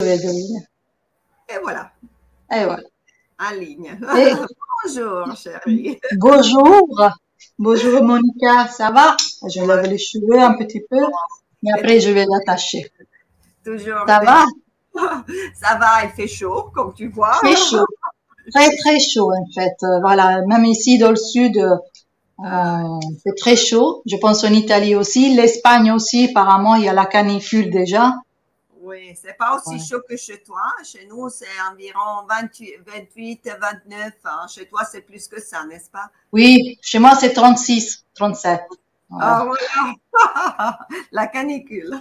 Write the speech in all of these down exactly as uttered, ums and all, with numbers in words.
vedo io. Et voilà. Et voilà. En ligne. Et Bonjour, chérie. bonjour. Bonjour Monica, ça va? Je lève les cheveux un petit peu, mais après je vais l'attacher. Toujours. Ça va? Ça va, il fait chaud, comme tu vois. Il fait chaud. Très très chaud en fait. Euh, Voilà, même ici dans le sud, euh, c'est très chaud. Je pense en Italie aussi, l'Espagne aussi. Apparemment, il y a la canicule déjà. Oui, c'est pas aussi Ouais. chaud que chez toi. Chez nous, c'est environ vingt-huit, vingt-huit, vingt-neuf. Hein. Chez toi, c'est plus que ça, n'est-ce pas? Oui, chez moi c'est trente-six, trente-sept. Voilà. Ah, voilà. La canicule.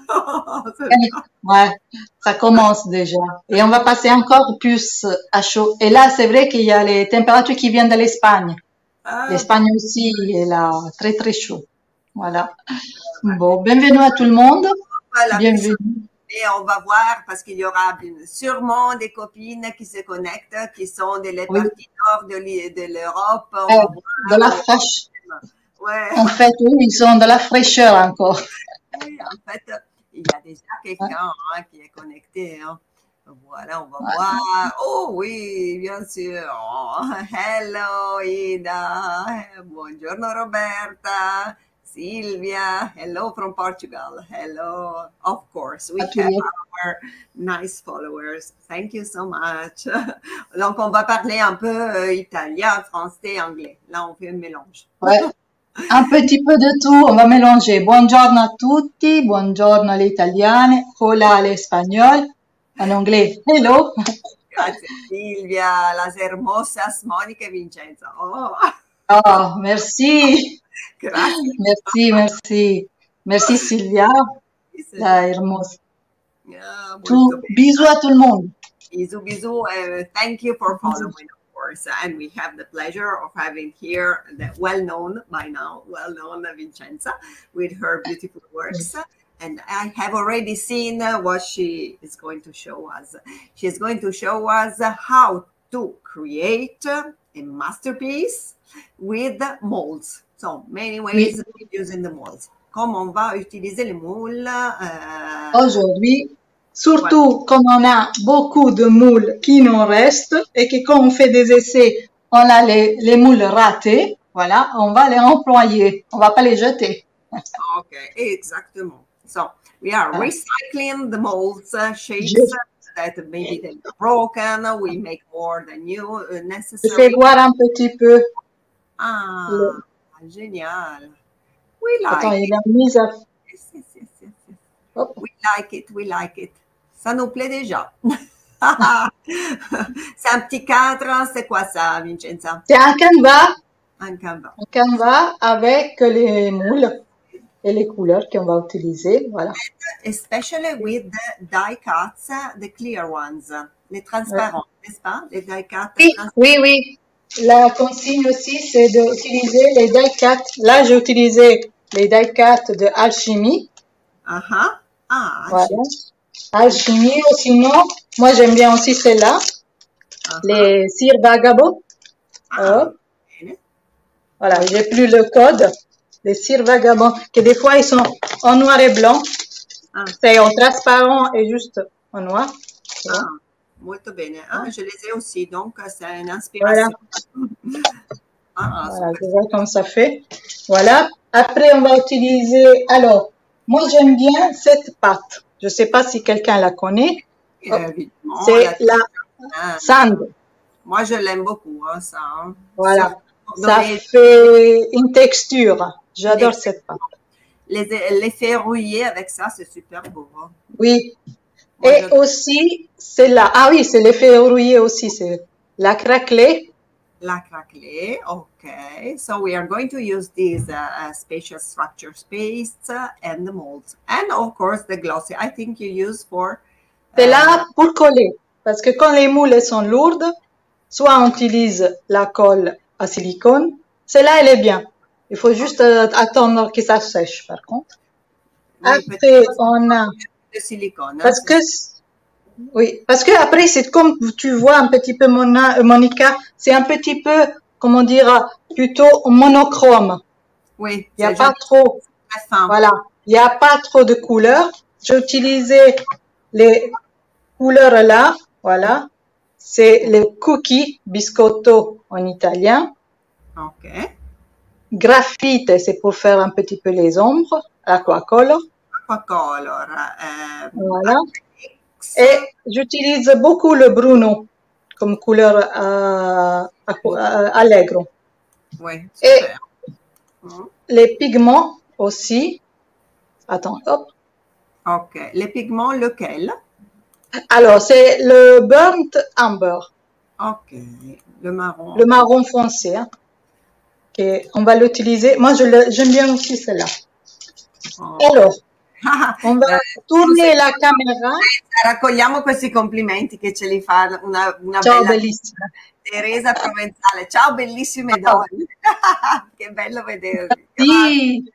Ouais, ça commence déjà. Et on va passer encore plus à chaud. Et là, c'est vrai qu'il y a les températures qui viennent de l'Espagne. Ah, L'Espagne aussi est là très très chaud. Voilà. Bon, bienvenue à tout le monde. voilà. Bienvenue. Et on va voir parce qu'il y aura sûrement des copines qui se connectent, qui sont de la Oui. partie nord de l'I- de l'Europe. On Euh, va voir. de la fraîche. Ouais. En fait, oui, ils sont de la fraîcheur encore. Oui, en fait, il y a déjà quelqu'un hein, qui est connecté. Hein. Voilà, on va Ouais. voir. Oh oui, bien sûr. Oh, hello Ida. Buongiorno Roberta. Silvia. Hello from Portugal. Hello. Of course, we À tous have les- our nice followers. Thank you so much. Donc, on va parler un peu euh, italien, français, anglais. Là, on fait un mélange. Ouais. Un petit peu de tout, on va mélanger. Buongiorno a tutti, buongiorno alle italiane, hola alle spagnole, en anglais, hello. Grazie Silvia, las hermosas Monica e Vincenzo. Oh, Oh, merci, grazie. merci, merci. Merci Silvia, la hermosa. Yeah, Tout, molto bene. bisous à tout le monde. Bisous, bisous. Uh, thank you for following, of course. And we have the pleasure of having here the well-known, by now, well-known Vincenza with her beautiful works. And I have already seen uh, what she is going to show us. She's going to show us how to create a masterpiece with molds. So many ways of using the molds. Comment on va utiliser les moules. euh, Aujourd'hui, surtout quand on a beaucoup de moules qui nous restent et que quand on fait des essais, on a les, les moules ratés, voilà, on va les employer, on va pas les jeter. Okay, exactement. So we are Voilà. recycling the molds, uh, shapes Je- that maybe they're broken. We make more than new uh, Je fais necessary. voir un petit peu. Ah, Le- génial. We Attends, like il it. a mis à... Yes, yes, yes, yes, yes. Hop. We like it. We like it. Ça nous plaît déjà. C'est un petit cadre. C'est quoi ça, Vincenza? C'est un canevas, Un canevas. un canevas avec les moules et les couleurs qu'on va utiliser, voilà. Especially with the die cuts, uh, the clear ones, uh, les transparents, n'est-ce pas? Les die cuts. Oui, trans- oui, oui. La consigne aussi, c'est d'utiliser les die-cuts. Là, j'ai utilisé les die-cuts de Alchimie. Uh-huh. Ah, Voilà. j'ai- Alchimie, ou sinon, moi j'aime bien aussi celle-là, uh-huh. les cires vagabonds. Ah, Hop. bene. Voilà, j'ai plus le code. Les cires vagabonds, que des fois ils sont en noir et blanc. Ah, C'est en transparent et juste en noir. Tu vois. ah, molto bene. Ah, je les ai aussi, donc euh, c'est une Voilà, inspiration. Ah, voilà, super. je vois comme ça fait. Voilà. Après, on va utiliser. Alors, moi j'aime bien cette pâte. Je sais pas si quelqu'un la connaît. Et, Hop. évidemment, C'est la- la Ah, sand. moi, je l'aime beaucoup, hein, ça. hein. Voilà. Surtout Ça les, fait une texture. J'adore cette pâte. les, les ferrouiller avec ça, c'est super beau. hein. Oui. Moi, Et j'adore. aussi, c'est la, ah oui, c'est l'effet rouillé aussi, c'est la craquelée. La craquelée, okay. So we are going to use these uh, uh, spatial structure pastes uh, and the molds. And of course the glossy, I think you use for... C'est uh, là pour coller. Parce que quand les moules elles sont lourdes, soit on utilise la colle à silicone. Celle-là, elle est bien. Il faut juste euh, attendre que ça sèche, par contre. oui, Après, peut-être on a, de silicone. hein, parce c'est que, oui, parce que après, c'est comme tu vois un petit peu, Mona- euh, Monica, c'est un petit peu, comment dire, plutôt monochrome. Oui, Il n'y a c'est pas joli, trop, très fin. voilà, il n'y a pas trop de couleurs. J'ai utilisé les, couleur-là, voilà, c'est le cookie, biscotto en italien. Ok. Graffite, c'est pour faire un petit peu les ombres, aquacolor. Aquacolor. Eh, Voilà. Et j'utilise beaucoup le bruno comme couleur euh, allegro. Oui, et super. Mm. les pigments aussi. Attends, hop. Ok. Les pigments, lequel? Alors, c'est le burnt amber. Ok. Le marron. Le marron foncé. Hein, que on va l'utiliser. Moi, j'aime bien aussi celle-là. Oh. Alors, on va tourner la caméra. Raccogliamo questi complimenti che ce li fa una, una Ciao, bella bellissima. Teresa Provenzale. Ciao bellissime Ciao. donne. Che bello vedervi. Sì.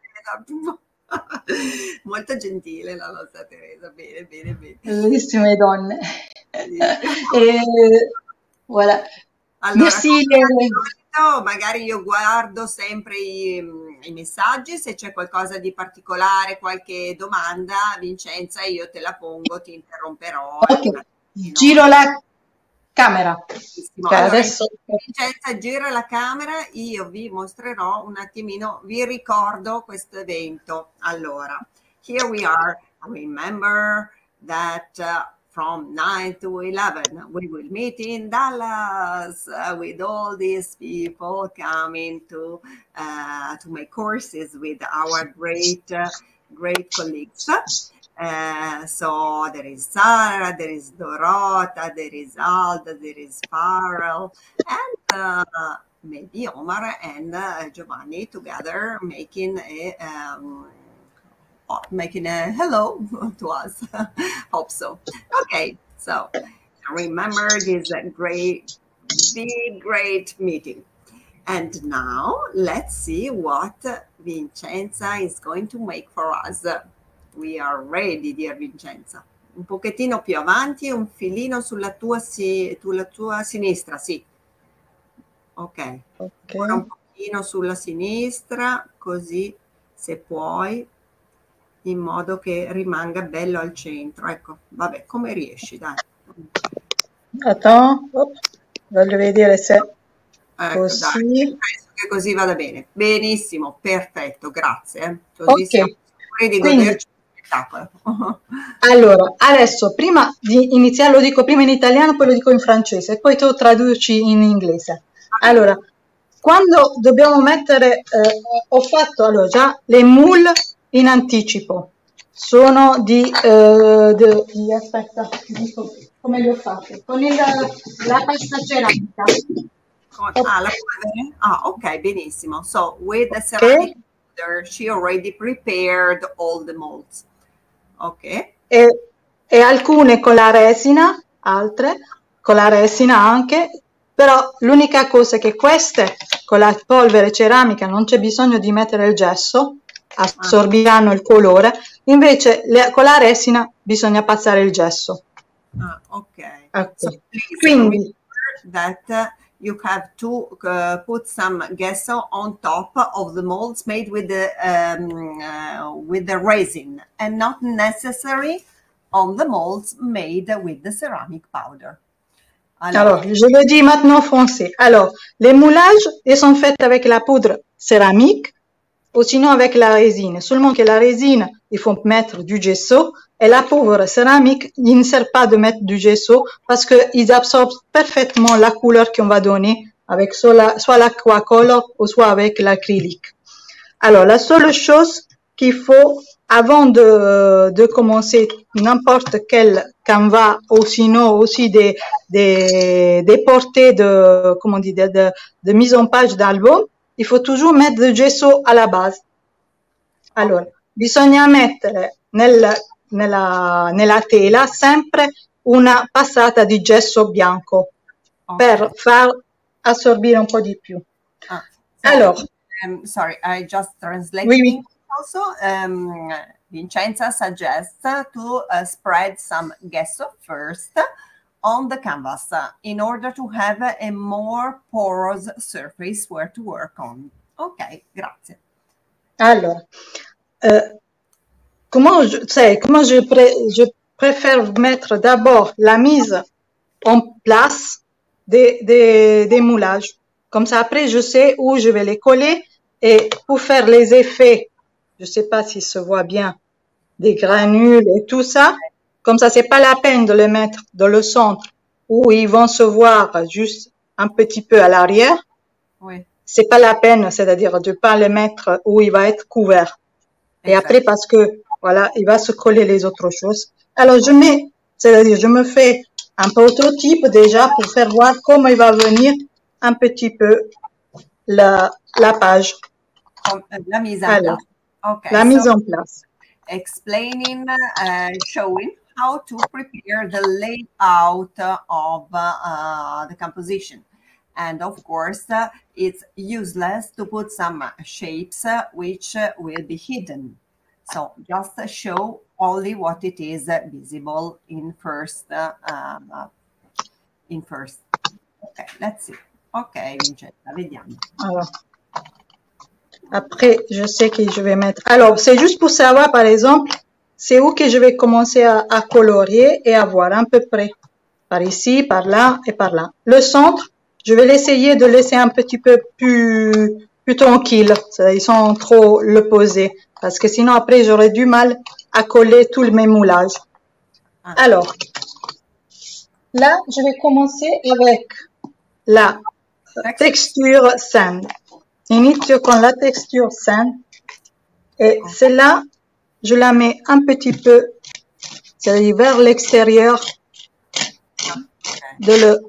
Molto gentile la nostra Teresa. Bene, bene, bene. Bellissime donne. Sì. E, voilà. Allora, Merci. Magari io guardo sempre i, i messaggi, se c'è qualcosa di particolare, qualche domanda, Vincenza, io te la pongo, ti interromperò. Ok, giro la camera. Allora, adesso... Vincenza gira la camera, io vi mostrerò un attimino, vi ricordo questo evento. Allora, here we are, remember that uh, from nine to eleven, we will meet in Dallas uh, with all these people coming to uh, to make courses with our great, uh, great colleagues. Uh, so there is Sarah, there is Dorota, there is Alda, there is Farrell, and uh, maybe Omar and uh, Giovanni together making a um, making a hello to us. Hope so. Okay, so remember this great, big, great meeting. And now let's see what Vincenza is going to make for us. We are ready, dear Vincenza. Un pochettino più avanti, un filino sulla tua, si, sulla tua sinistra, sì. Ok. Okay. Ora un pochino sulla sinistra, così se puoi, in modo che rimanga bello al centro. Ecco, vabbè, come riesci, dai. Attends, hop, voglio vedere se ecco, così. Dai, penso che così vada bene. Benissimo, perfetto, grazie. Così ok, siamo sicuri di quindi, goderci il spettacolo. Allora, adesso prima di iniziare lo dico prima in italiano, poi lo dico in francese, poi tu traduci in inglese. Allora, quando dobbiamo mettere, eh, ho fatto allora già le moule in anticipo, sono di, eh, de, di aspetta, dico, come li ho fatti? Con il, la pasta ceramica. Ah, la polvere? Ah, ok, benissimo. So, with the ceramic powder, she already prepared all the molds. Ok. E, e alcune con la resina, altre con la resina anche, però l'unica cosa è che queste con la polvere ceramica non c'è bisogno di mettere il gesso, assorbiranno il colore, invece le, con la resina bisogna passare il gesso. Ah, ok. Okay. So please Quindi that uh, you have to uh, put some gesso on top of the molds made with the um, uh, with the resin, and not necessary on the molds made with the ceramic powder. Alors, Alors je le dis maintenant en français. Alors, les moulages, ils sont faits avec la poudre céramique ou sinon avec la résine. Seulement que la résine, il faut mettre du gesso et la poudre céramique, il ne sert pas de mettre du gesso parce qu'ils absorbent parfaitement la couleur qu'on va donner avec soit, soit l'aquacolor ou soit avec l'acrylique. Alors, la seule chose qu'il faut avant de, de commencer n'importe quel canevas ou sinon aussi des, des, des portées de, comment on dit, de, de, de mise en page d'album, il faut toujours mettre du gesso alla base. Allora, bisogna mettere nel, nella, nella tela sempre una passata di gesso bianco per far assorbire un po' di più. Ah, so, allora, um, sorry, I just translated. Oui, oui. Also, um, Vincenza suggests to uh, spread some gesso first on the canvas uh, in order to have a, a more porous surface where to work on. Ok, grazie. Alors, euh, comment je, tu sais, comment je, pré, je préfère mettre d'abord la mise en place des, des, des moulages. Comme ça, après, je sais où je vais les coller. Et pour faire les effets, je sais pas s'il se voit bien, des granules et tout ça, comme ça, c'est pas la peine de les mettre dans le centre où ils vont se voir juste un petit peu à l'arrière. Oui. C'est pas la peine, c'est-à-dire de pas les mettre où il va être couvert. Et Exact. après, parce que, voilà, il va se coller les autres choses. Alors, je mets, c'est-à-dire, je me fais un prototype déjà pour faire voir comment il va venir un petit peu la, la page. La mise en Alors, place. Okay. la mise so, en place. Explaining, uh, showing how to prepare the layout of uh, the composition. And of course, uh, it's useless to put some shapes uh, which uh, will be hidden. So just show only what it is uh, visible in first. Uh, uh, in first. Okay, let's see. Ok, Vincenza, vediamo. Alors, après, je sais que je vais mettre. Alors, c'est juste pour savoir, par exemple, c'est où que je vais commencer à, à colorier et à voir à peu près. Par ici, par là et par là. Le centre, je vais l'essayer de laisser un petit peu plus, plus tranquille. Ils sont trop le poser. Parce que sinon, après, j'aurais du mal à coller tout le même moulage. Alors, là, je vais commencer avec la texture sand. Inizio con la texture sand. Et celle-là, je la mets un petit peu, c'est-à-dire vers l'extérieur de le.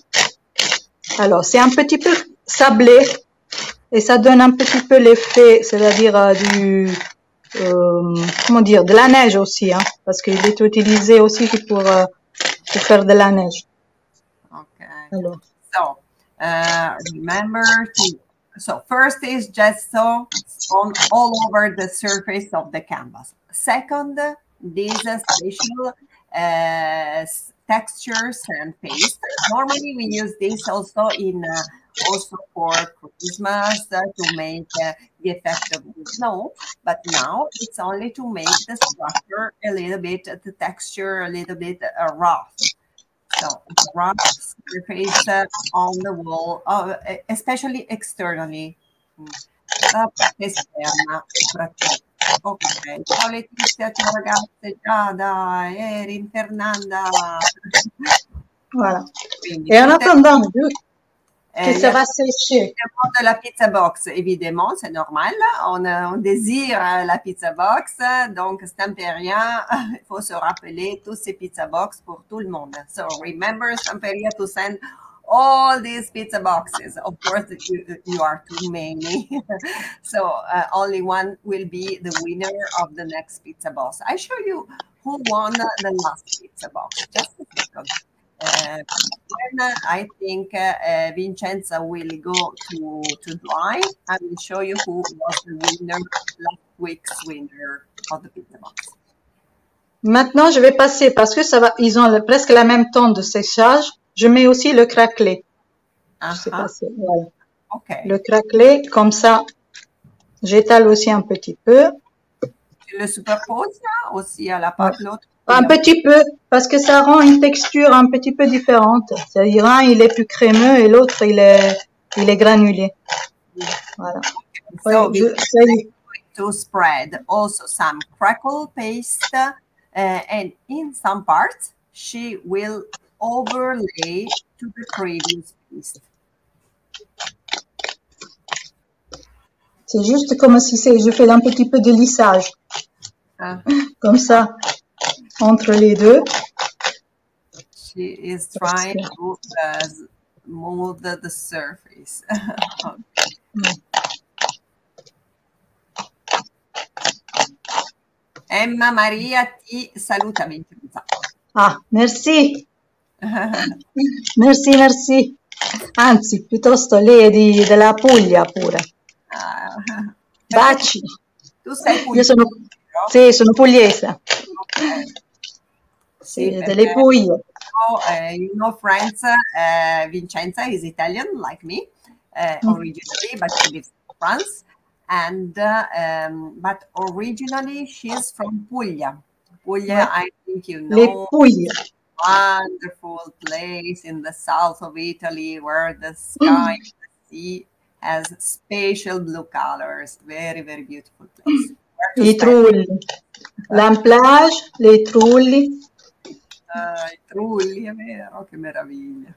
Alors, c'est un petit peu sablé et ça donne un petit peu l'effet, c'est-à-dire euh, du, euh, comment dire, de la neige aussi, hein, parce qu'il est utilisé aussi pour, euh, pour faire de la neige. Okay. Alors. So, uh, remember to, so first is gesso on all over the surface of the canvas. Second, this special uh, textures and paste. Normally we use this also in uh, also for Christmas uh, to make uh, the effect of the snow, but now it's only to make the structure a little bit, the texture a little bit uh, rough. So rough surface uh, on the wall, uh, especially externally. La parte esterna. Ok, ciao Letizia, ciao ragazze, Giada, Erin, Fernanda. Voilà. Quindi, et en attendant que eh, ça va sécher. De la pizza box, évidemment, c'est normal. On, on désire la pizza box, donc Stamperia, il faut se rappeler tous ces pizza box pour tout le monde. So remember Stamperia to send all these pizza boxes. Of course, you, you are too many. So uh, only one will be the winner of the next pizza box. I show you who won the last pizza box. Just a second. Uh, when uh, I think uh, uh, Vincenza will go to, to dry, I will show you who was the winner, last week's winner of the pizza box. Maintenant, je vais passer, parce que ça va, ils ont le, presque la même temps de séchage, je mets aussi le craquelé. Uh-huh. Je sais pas si, voilà. Okay. Le craquelé, comme ça, j'étale aussi un petit peu. Tu le superposes là, aussi à la pâte, l'autre? Un petit peu, parce que ça rend une texture un petit peu différente. C'est-à-dire, un, il est plus crémeux et l'autre, il est, il est granulé. Voilà. So Ouais, je, going to spread also some crackle paste, uh, and in some parts, she will overlay to the previous paste. C'est juste comme si c'est, je fais un petit peu de lissage. Uh, comme ça. Entre les deux. She is trying to uh, mold the, the surface. Okay. Emma Maria ti saluta, Vincenza. Ah, merci. Merci, merci. Anzi, piuttosto lei è di, della Puglia pure. Uh, Baci. Tu sei pugliese? Io sono, sì, sono pugliese. Okay. Sì, delle Puglie. Uh, you know, friends, uh, Vincenza is Italian, like me, uh, Mm. originally, but she lives in France. And uh, um, but originally she's from Puglia. Puglia, Ouais. I think you Les know, Pouilles. wonderful place in the south of Italy where the Mm. sky, the sea has spatial blue colors. Very, very beautiful place. Where to I spend? Trulli. La plage, les Trulli. Ah, i Trulli, è vero, che meraviglia.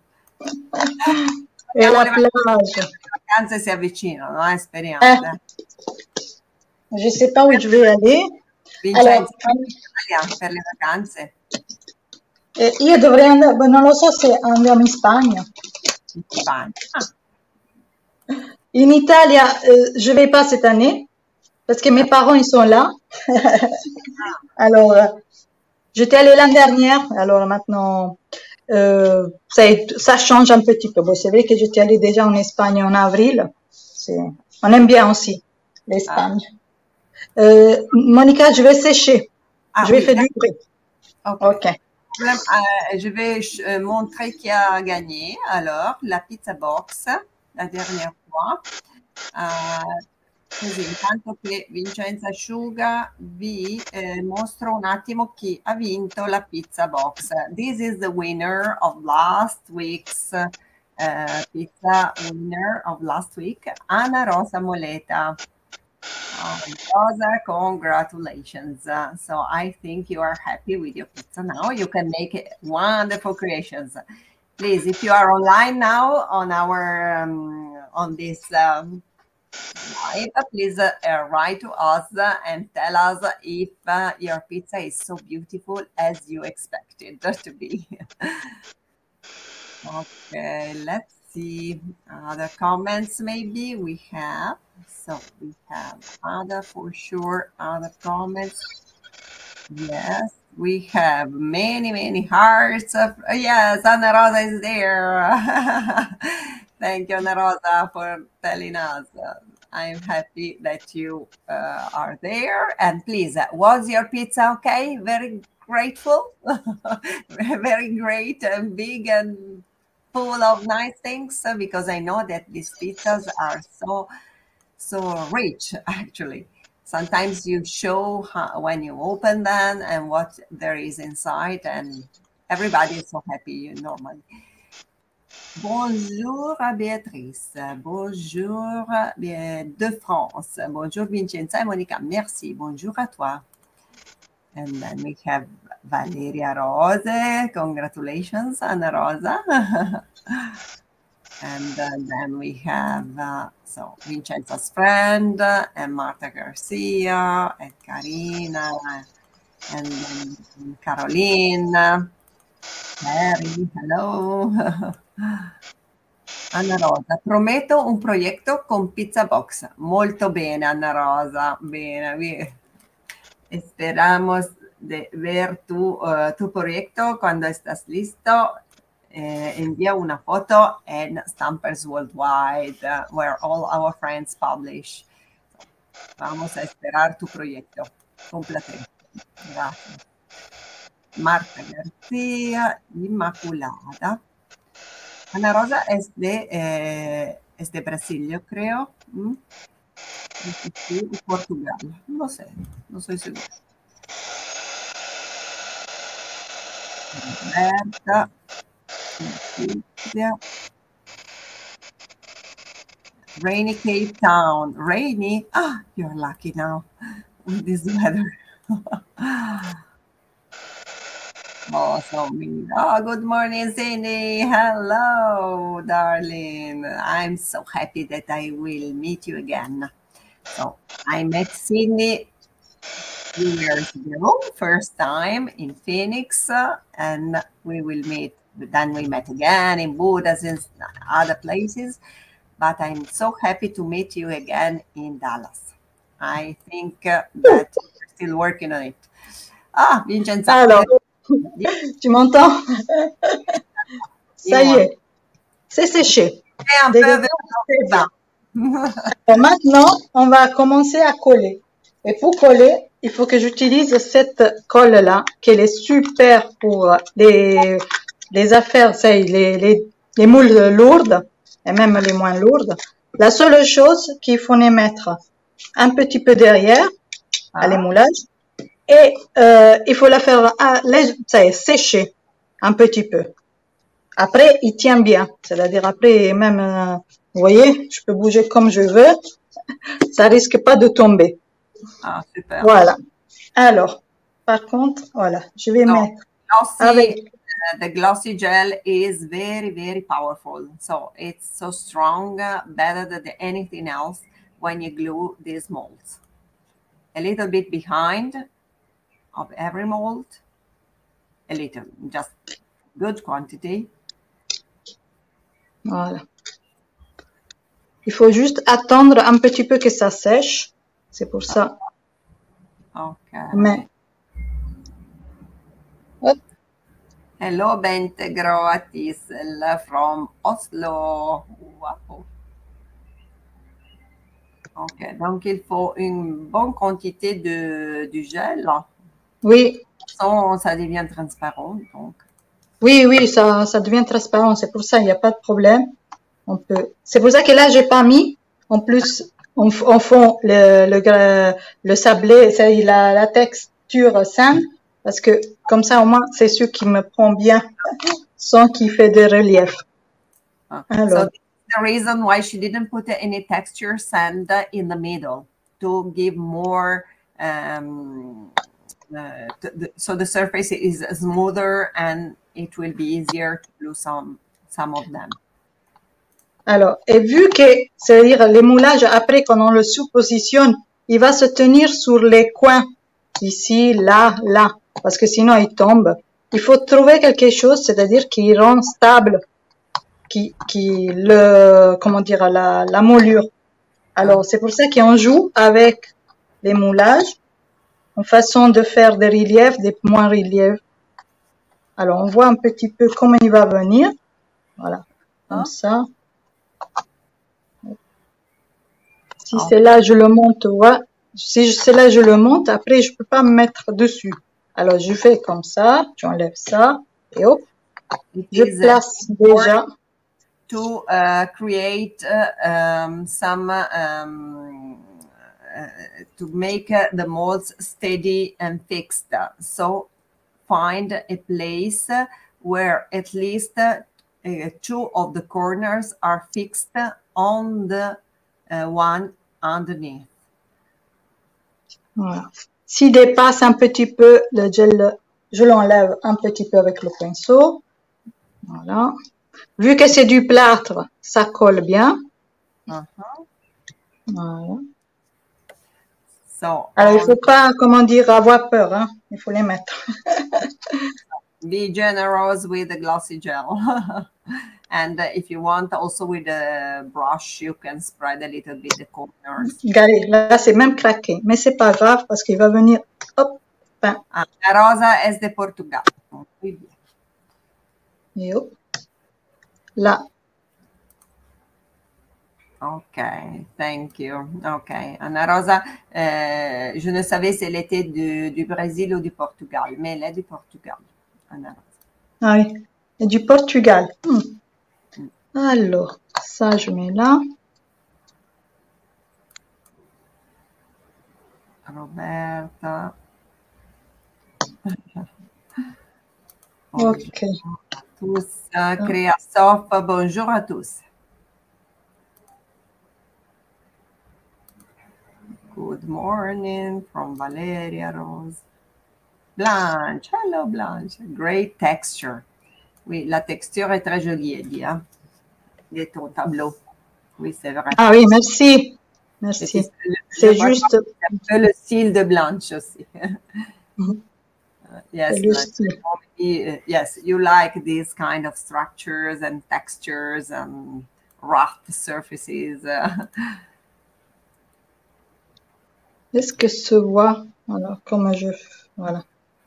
E Speriamo la le vacanze, plage. le vacanze si avvicinano, eh, speriamo. Eh, dai. je sais pas où je vais aller. Alors, Vincenzo, in Italia per le vacanze, eh, io dovrei andare, beh, non lo so se andiamo in Spagna. in Spagna. Ah, In Italia, euh, je vais pas cette année parce que mes parents ils sont là. Alors, euh, j'étais allée l'année dernière. Alors maintenant, euh, ça, est- ça change un petit peu. Bon, c'est vrai que j'étais allée déjà en Espagne en avril. C'est, on aime bien aussi l'Espagne. Euh, Monica, je vais sécher. ah Je vais oui, faire du d'accord. bruit. Ok. Ok. Problème, euh, je vais euh, montrer qui a gagné. Alors, la pizza box, la dernière fois. Eh, così, intanto che Vincenzo asciuga, vi eh, mostro un attimo chi ha vinto la pizza box. This is the winner of last week's uh, pizza winner of last week, Anna Rosa Moleta. Oh, Rosa, congratulations. Uh, so I think you are happy with your pizza now. You can make it wonderful creations. Please, if you are online now on our um, on this um, live, please uh, uh, write to us uh, and tell us if uh, your pizza is so beautiful as you expected to be. Okay, let's see other comments maybe we have. So we have other for sure, other comments. Yes, we have many, many hearts. Of, yes, Ana Rosa is there. Thank you, Ana Rosa, for telling us. Uh, I'm happy that you uh, are there. And please, uh, was your pizza okay? Very grateful. Very great and big and full of nice things, uh, because I know that these pizzas are so, so rich, actually. Sometimes you show how, when you open them and what there is inside, and everybody is so happy, you normally. Bonjour à Béatrice, bonjour de France, bonjour Vincenza et Monica, merci, bonjour à toi. And then we have Valeria Rose, congratulations, Anna Rosa. And uh, then we have, uh, so Vincenzo's friend, uh, and Marta Garcia, and Carina, and then Caroline, Mary, hello. Anna Rosa, prometto un proyecto con Pizza Box. Molto bene, Anna Rosa, bene. We, esperamos de ver tu, uh, tu proyecto cuando estás listo. Eh, envía una foto en Stampers Worldwide, uh, where all our friends publish. Vamos a esperar tu proyecto completamente. Gracias. Marta García, Inmaculada. Ana Rosa es de, eh, es de Brasil, yo creo. ¿Mm? Sí, de Portugal. No sé, no soy segura. Roberta. Rainy Cape Town. Rainy? Ah, you're lucky now with this weather. Oh, so mean. Oh, good morning, Cindy. Hello, darling. I'm so happy that I will meet you again. So I met Cindy few years ago, first time in Phoenix, uh, and we will meet. Then we met again in Buddhas and other places. But I'm so happy to meet you again in Dallas. I think uh, that we're still working on it. Ah, Vincenzo. Alors, tu m'entends? Ça y est, c'est séché. Un peu vers Alors, maintenant, on va commencer à coller. Et pour coller, il faut que j'utilise cette colle-là, qu'elle est super pour les, les affaires, c'est les, les, les moules lourdes, et même les moins lourdes. La seule chose qu'il faut les mettre un petit peu derrière, à l'émoulage, et euh, il faut la faire ah, lég- ça y est, sécher un petit peu. Après, il tient bien, c'est-à-dire après même, euh, vous voyez, je peux bouger comme je veux, ça risque pas de tomber. Ah, super. Voilà. Alors, par contre, voilà, je vais So, mettre glossy, avec. uh, the glossy gel is very, very powerful. So it's so strong, uh, better than anything else when you glue these molds. A little bit behind of every mold, a little, just good quantity. Voilà. Il faut juste attendre un petit peu que ça sèche. C'est pour ça. Okay. Mais. Hop. Hello, Bente Groatisel from Oslo. Wow. Ok, donc il faut une bonne quantité de, du gel. Oui. Sinon, ça devient transparent. Donc. Oui, oui, ça, ça devient transparent. C'est pour ça, il n'y a pas de problème. On peut. C'est pour ça que là, j'ai pas mis. En plus, on, on fond le, le, le sablé, ça, il a la texture saine, parce que comme ça, au moins, c'est sûr qu'il me prend bien, sans qu'il fait de relief. Alors. So the reason why she didn't put any texture sand in the middle to give more, um, uh, to the, so the surface is smoother and it will be easier to glue some, some of them. Alors, et vu que, c'est-à-dire les moulages, après, quand on le sous-positionne, il va se tenir sur les coins, ici, là, là, parce que sinon il tombe. Il faut trouver quelque chose, c'est-à-dire qui rend stable, qui, qui le, comment dire, la, la moulure. Alors, c'est pour ça qu'on joue avec les moulages, en façon de faire des reliefs, des moins reliefs. Alors, on voit un petit peu comment il va venir. Voilà, comme ah. ça. Si c'est là, je le monte, ouais. Si c'est là, je le monte, après, je peux pas me mettre dessus. Alors, je fais comme ça, tu enlèves ça, et hop, je place déjà. To uh, create uh, um, some, um, uh, to make uh, the molds steady and fixed. So find a place where at least uh, two of the corners are fixed on the uh, one underneath. Voilà. S'il dépasse un petit peu le gel, je l'enlève un petit peu avec le pinceau. Voilà. Vu que c'est du plâtre, ça colle bien. Uh-huh. Voilà. So, alors, um, il faut pas, comment dire, avoir peur, hein. Il faut les mettre. Be generous with the glossy gel. And uh, if you want, also with a brush, you can spread a little bit the corners. Regardez, là, c'est même craqué. Mais c'est pas grave parce qu'il va venir, hop. Ben. Ah, la rosa es de Portugal. Oui. Et hop. Là. Ok, thank you. Ok, Anna Rosa, euh, je ne savais si elle était du, du Brésil ou du Portugal, mais elle est du Portugal, Anna Rosa. Ah oui, et du Portugal. Hmm. Alors, ça, je mets là. Roberta. Ok. Tous, uh, Créasof, bonjour à tous. Good morning from Valeria Rose. Blanche, hello Blanche. Great texture. Oui, la texture est très jolie, elle dit, hein, de ton tableau. Oui, c'est vrai. Ah oui, merci. Merci. C'est juste. C'est un peu le style de Blanche aussi. Mm-hmm. uh, yes, Blanche, yes, you like these kind of structures and textures and rough surfaces. Uh. Est-ce que se voit? Alors, comment je. Voilà.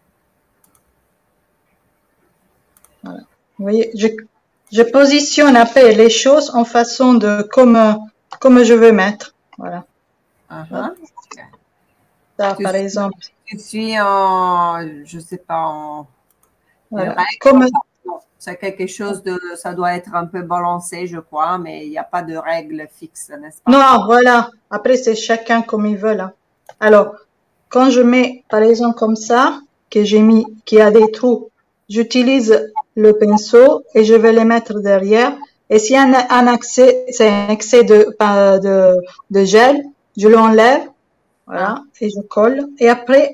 Voilà. Vous voyez, je, je positionne après les choses en façon de comme, comme je veux mettre. Voilà. Uh-huh. Okay. Ça, tu par suis, exemple. Tu suis en, je sais pas, en. Voilà. Comme. C'est quelque chose de, ça doit être un peu balancé, je crois, mais il n'y a pas de règle fixe, n'est-ce pas? Non, voilà. Après, c'est chacun comme il veut, là. Alors, quand je mets, par exemple, comme ça, que j'ai mis, qui a des trous, j'utilise le pinceau et je vais les mettre derrière. Et s'il y a un, un accès, c'est un excès de, de, de gel, je l'enlève, voilà, et je colle. Et après,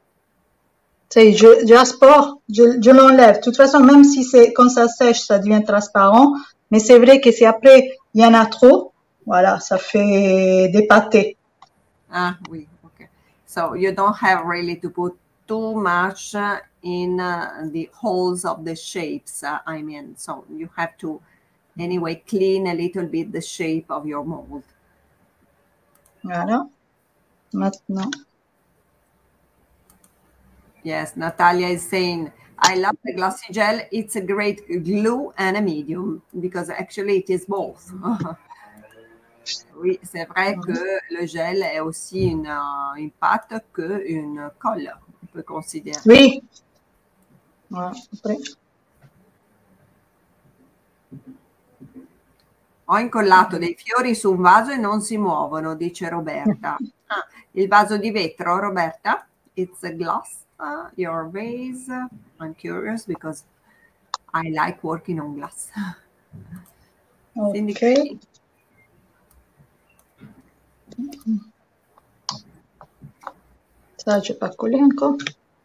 je, j'aspore, je, je l'enlève. De toute façon, même si c'est, quand ça sèche, ça devient transparent. Mais c'est vrai que si après, il y en a trop, voilà, ça fait des pâtés. Ah, oui, okay. So you don't have really to put too much uh, in uh, the holes of the shapes, uh, I mean. So you have to, anyway, clean a little bit the shape of your mold. Voilà. Maintenant. Yes, Natalia is saying, I love the glossy gel. It's a great glue and a medium because actually it is both. Oui, c'est vrai que le gel est aussi une, uh, une pâte qu'une colle, on peut considérer. Oui. Voilà, après. Ho incollato dei fiori su un vaso e non si muovono, dice Roberta. Ah, il vaso di vetro, Roberta? It's a glass, uh, your vase. I'm curious because I like working on glass. Ok. Ça, je vais pas coller encore.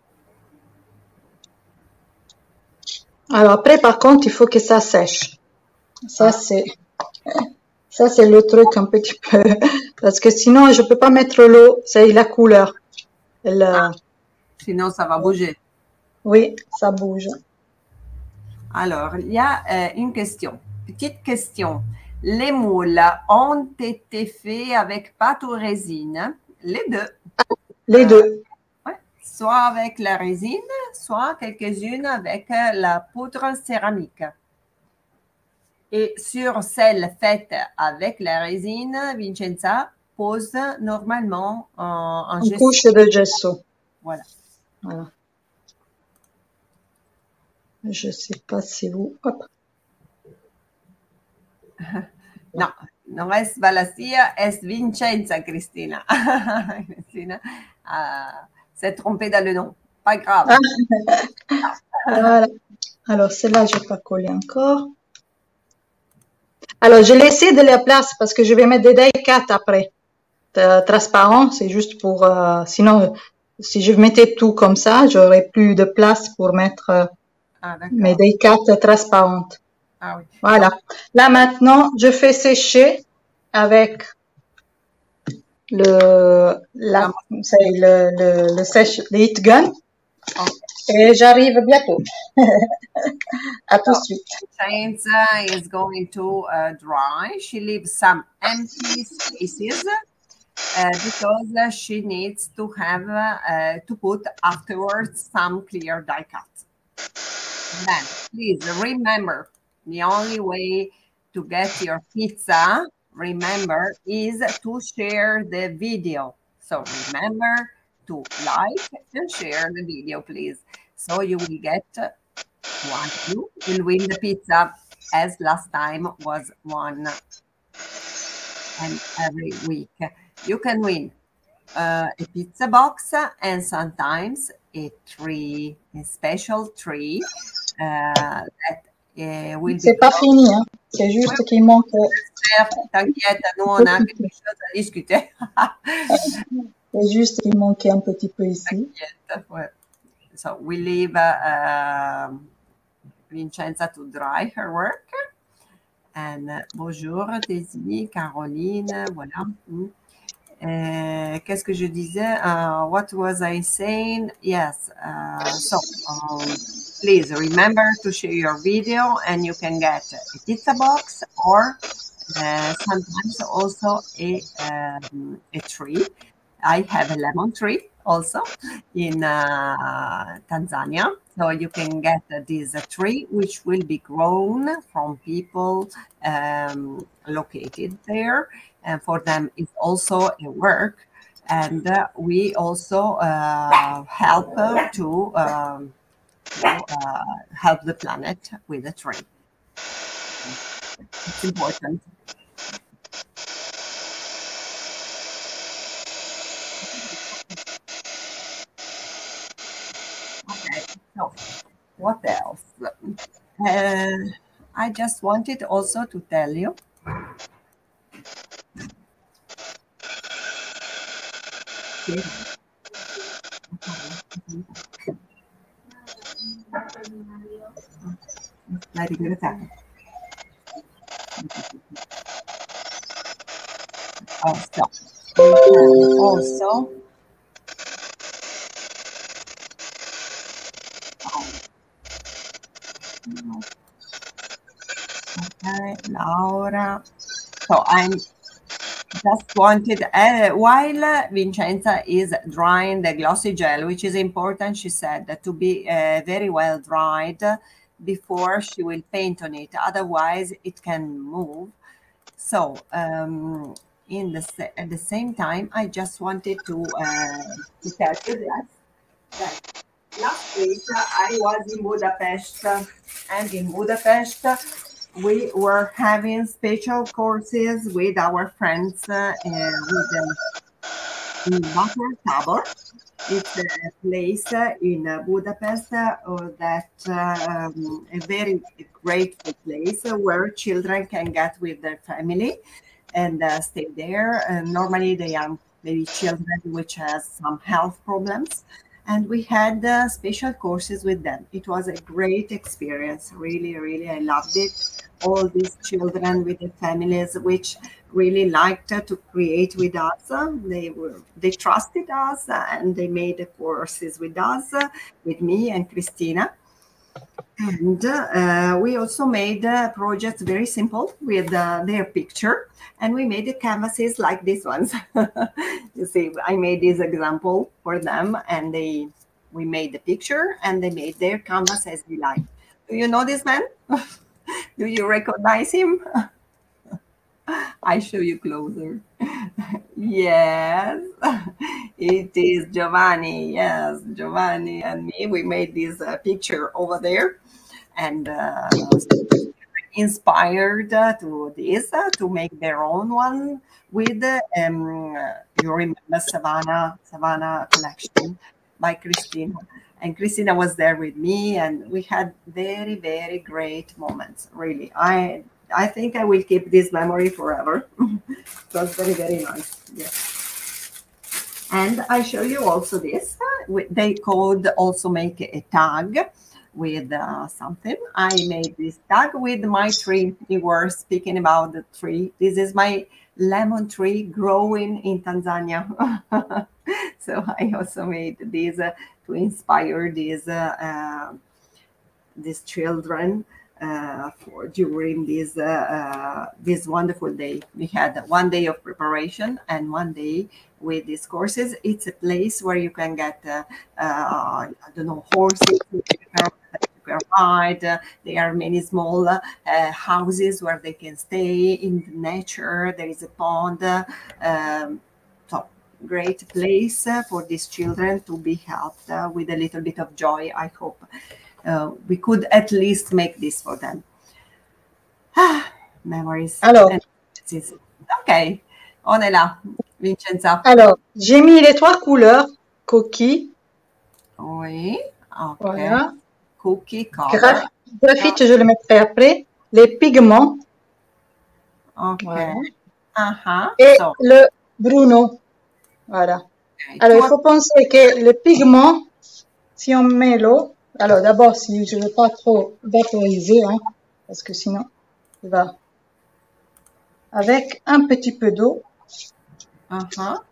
Alors après, par contre, il faut que ça sèche. Ça, c'est, ça, c'est le truc un petit peu, parce que sinon, je peux pas mettre l'eau, c'est la couleur. Elle, ah, sinon, ça va bouger. Oui, ça bouge. Alors, il y a euh, une question, petite question. Les moules ont été faits avec pâte ou résine? Les deux. Les deux. Ouais. Soit avec la résine, soit quelques-unes avec la poudre céramique. Et sur celle faite avec la résine, Vincenza pose normalement un, un Une couche de gesso. Voilà. Voilà. Je ne sais pas si vous... Hop. No, non es Valassia, es Vincenza, Cristina. Cristina uh, s'est trompée dans le nom. Pas grave. Ah. Voilà. Alors, celle-là, je ne vais pas coller encore. Alors, je laissé de la place parce que je vais mettre des die cut après. Euh, transparent, c'est juste pour... Euh, sinon, si je mettais tout comme ça, j'aurais plus de place pour mettre euh, ah, mes die cut transparentes. Ah, oui. Voilà. Là, maintenant, je fais sécher avec le, la, c'est le, le, le sèche, le heat gun. Oh. Et j'arrive bientôt. À tout de suite. Vincenza is going to uh, dry. She leaves some empty spaces uh, because she needs to have uh, to put afterwards some clear die cut. Then, please remember, the only way to get your pizza, remember, is to share the video. So remember to like and share the video, please. So you will get one, you will win the pizza as last time was one and every week. You can win uh, a pizza box and sometimes a tree, a special tree uh, that uh, will be... C'est pas fini, hein. C'est juste oui. qu'il manque... T'inquiète, nous on a quelque chose à discuter. C'est juste qu'il manquait un petit peu ici. Ouais. So we leave uh, uh, Vincenza to dry her work. And uh, bonjour Daisy, Caroline, voilà. Mm. Uh, Qu'est-ce que je disais? Uh, what was I saying? Yes. Uh, so um, please remember to share your video, and you can get a pizza box or uh, sometimes also a um, a tree. I have a lemon tree also in uh, Tanzania, so you can get uh, this uh, tree which will be grown from people um, located there, and for them it's also a work, and uh, we also uh, help uh, to, um, to uh, help the planet with the tree. It's important. what else? Uh, I just wanted also to tell you. Okay. Very good attack. Also, also, okay, Laura. So I'm just wanted, uh, while Vincenza is drying the glossy gel, which is important, she said, to be uh, very well dried before she will paint on it. Otherwise, it can move. So, um, in the at the same time, I just wanted to, uh, to tell you that, that last week I was in Budapest, and in Budapest we were having special courses with our friends uh, with the Butler Tabor. It's a place uh, in uh, Budapest uh, that uh, um, a very grateful place uh, where children can get with their family and uh, stay there. Uh, normally they are maybe children which has some health problems. And we had uh, special courses with them. It was a great experience. Really, really, I loved it. All these children with their families, which really liked uh, to create with us. Uh, they were, they trusted us, uh, and they made the courses with us, uh, with me and Christina. And uh, we also made uh, projects very simple with uh, their picture, and we made the canvases like these ones. You see, I made this example for them, and they we made the picture, and they made their canvas as they like. Do you know this man? Do you recognize him? I show you closer. Yes, it is Giovanni. Yes, Giovanni and me. We made this uh, picture over there, and uh, inspired uh, to this uh, to make their own one with uh, um, you remember Savannah Savannah collection by Christina, and Christina was there with me, and we had very very great moments. Really, I. I think I will keep this memory forever. It was very, very nice. Yes. And I show you also this. They could also make a tag with uh, something. I made this tag with my tree. We were speaking about the tree. This is my lemon tree growing in Tanzania. So I also made this uh, to inspire these, uh, uh, these children. Uh, for during this uh, uh, this wonderful day. We had one day of preparation and one day with these courses. It's a place where you can get uh, uh, I don't know, horses you can ride. Uh, there are many small uh, houses where they can stay in the nature. There is a pond. Uh, um, so great place uh, for these children to be helped uh, with a little bit of joy, I hope. Uh, we could at least make this for them. Ah, memories. Alors, ok, on est là, Vincenza. Alors, j'ai mis les trois couleurs, coquille. Oui, ok. Voilà. Cookie, color. Graph graphite, je le mettrai après. Les pigments. Ok. Voilà. Uh-huh. Et So. le bruno. Voilà. Okay. Alors, il faut penser que le pigment, si on met l'eau, alors d'abord, si je ne veux pas trop vaporiser, hein, parce que sinon, il va. Avec un petit peu d'eau. Uh-huh.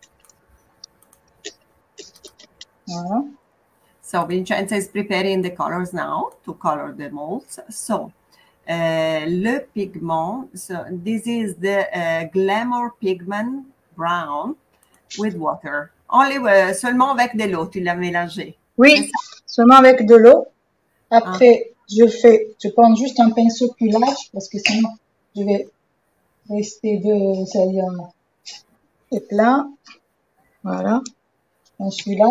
Voilà. So Vincenza is preparing the colors now to color the molds. So uh, le pigment, so this is the uh, Glamour Pigment Brown with water. Only uh, seulement avec de l'eau, tu l'as mélangé. Oui, seulement avec de l'eau. Après, ah. je fais, je prends juste un pinceau plus large parce que sinon, je vais rester de, c'est-à-dire, et plat. Voilà. Dans celui-là.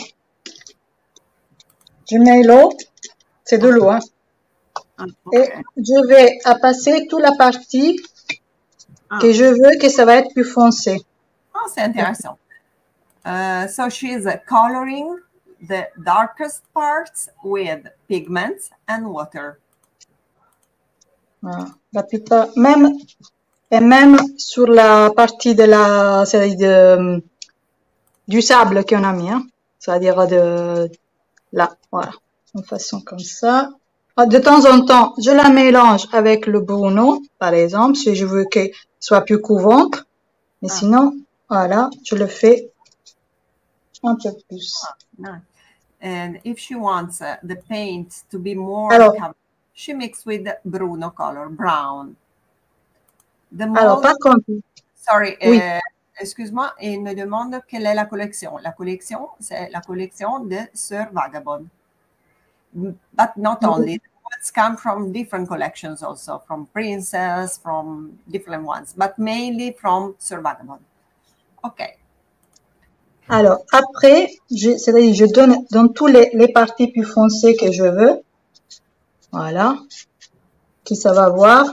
Je mets l'eau. C'est de l'eau, hein. Ah, okay. Et je vais à passer toute la partie ah. que je veux que ça va être plus foncé. Oh, c'est intéressant. Uh, so she's uh, coloring the darkest parts with pigments and water. Voilà. La plupart, même, et même sur la partie de la, c'est de, du sable qu'on a mis, hein. C'est-à-dire de, là, voilà, en façon comme ça. De temps en temps, je la mélange avec le bruno, par exemple, si je veux qu'elle soit plus couvante. Mais ah. sinon, voilà, je le fais un peu plus. Ah, nice. And if she wants uh, the paint to be more Alors, covered, she mix with bruno color, brown. The mold, alors, par contre, sorry, oui. euh, excuse-moi, il me demande quelle est la collection. La collection, c'est la collection de Sœur Vagabond. But not only. The molds come from different collections also, from Princess, from different ones, but mainly from Sœur Vagabond. OK. Alors, après, c'est-à-dire je donne dans tous les, les parties plus foncées que je veux. Voilà. Qui ça va voir.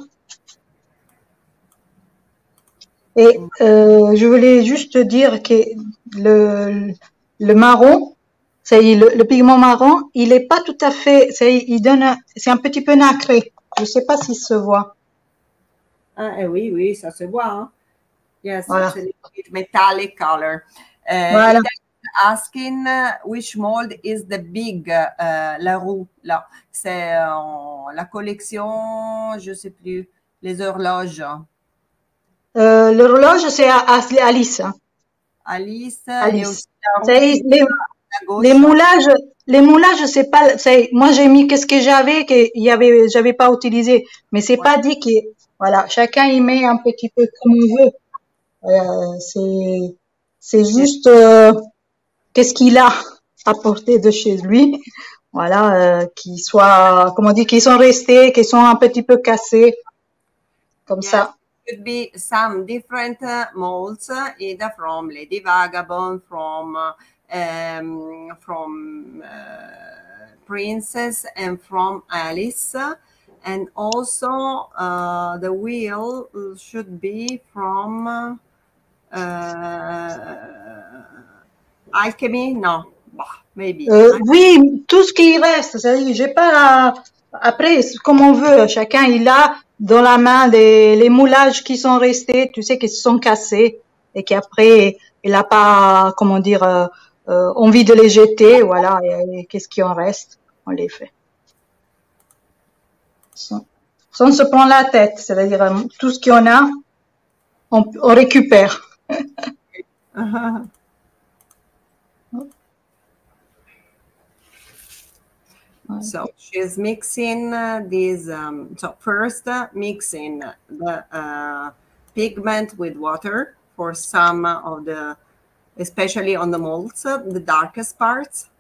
Et euh, je voulais juste dire que le, le marron, c'est le, le pigment marron, il est pas tout à fait, c'est il donne, c'est un petit peu nacré. Je sais pas s'il se voit. Ah eh oui, oui, ça se voit. Hein? Yes, voilà. It's a metallic color. Uh, voilà. Asking uh, which mold is the big, uh, la roue, là. C'est uh, la collection, je sais plus, les horloges. Euh, L'horloge, c'est Alice. Alice. Alice. Les, les moulages, les moulages, c'est pas, c'est, moi j'ai mis qu'est-ce que j'avais, que y avait, j'avais pas utilisé, mais c'est ouais. pas dit que, voilà, chacun y met un petit peu comme il veut. Euh, c'est, c'est juste, euh, qu'est-ce qu'il a apporté de chez lui, voilà, euh, qui soit, comment dire, qui sont restés, qui sont un petit peu cassés, comme yes. ça. Could be some different uh, molds, uh, either from Lady Vagabond, from uh, um, from uh, Princess, and from Alice, and also uh, the wheel should be from uh, Alchemy. No, bah, maybe. Euh, oui, tout ce qui reste, c'est-à-dire, j'ai pas. Après, comme on veut, chacun il a dans la main des les moulages qui sont restés, tu sais, qui se sont cassés et qu'après il n'a pas, comment dire, euh, euh, envie de les jeter, voilà. Et, et qu'est-ce qui en reste, on les fait. Sans, sans se prendre la tête, c'est-à-dire tout ce qu'on a, on, on récupère. uh-huh. So she's mixing uh, these, um, so first uh, mixing the uh, pigment with water for some of the, especially on the molds, uh, the darkest parts.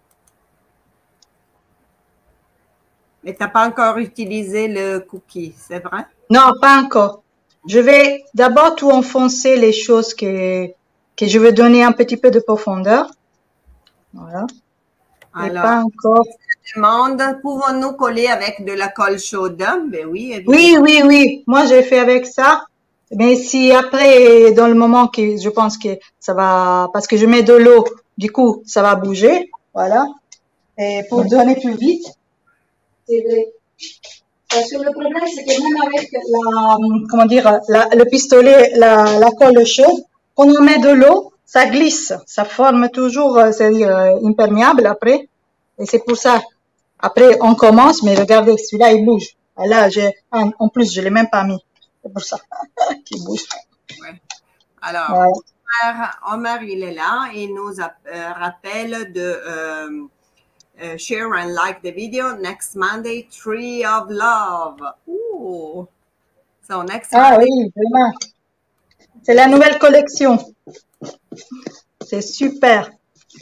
Mais tu n'as pas encore utilisé le cookie, c'est vrai? Non, pas encore. Je vais d'abord tout enfoncer les choses que, que je veux donner un petit peu de profondeur. Voilà. Alors, pas encore. Demande, pouvons-nous coller avec de la colle chaude? Ben oui, évidemment. Oui, oui, oui. Moi, j'ai fait avec ça. Mais si après, dans le moment que je pense que ça va, parce que je mets de l'eau, du coup, ça va bouger. Voilà. Et pour donner plus vite, c'est vrai. Parce que le problème, c'est que même avec la, comment dire, la, le pistolet, la, la colle chaude, quand on met de l'eau, ça glisse. Ça forme toujours, c'est-à-dire imperméable après. Et c'est pour ça. Après, on commence, mais regardez, celui-là, il bouge. Et là, j'ai, en plus, je l'ai même pas mis. C'est pour ça qu'il bouge. Ouais. Alors, ouais. Omar, Omar, il est là. Il nous a, euh, rappelle de euh, uh, share and like the video next Monday, Tree of Love. Ooh. So next ah Monday. Oui, vraiment. C'est la nouvelle collection. C'est super.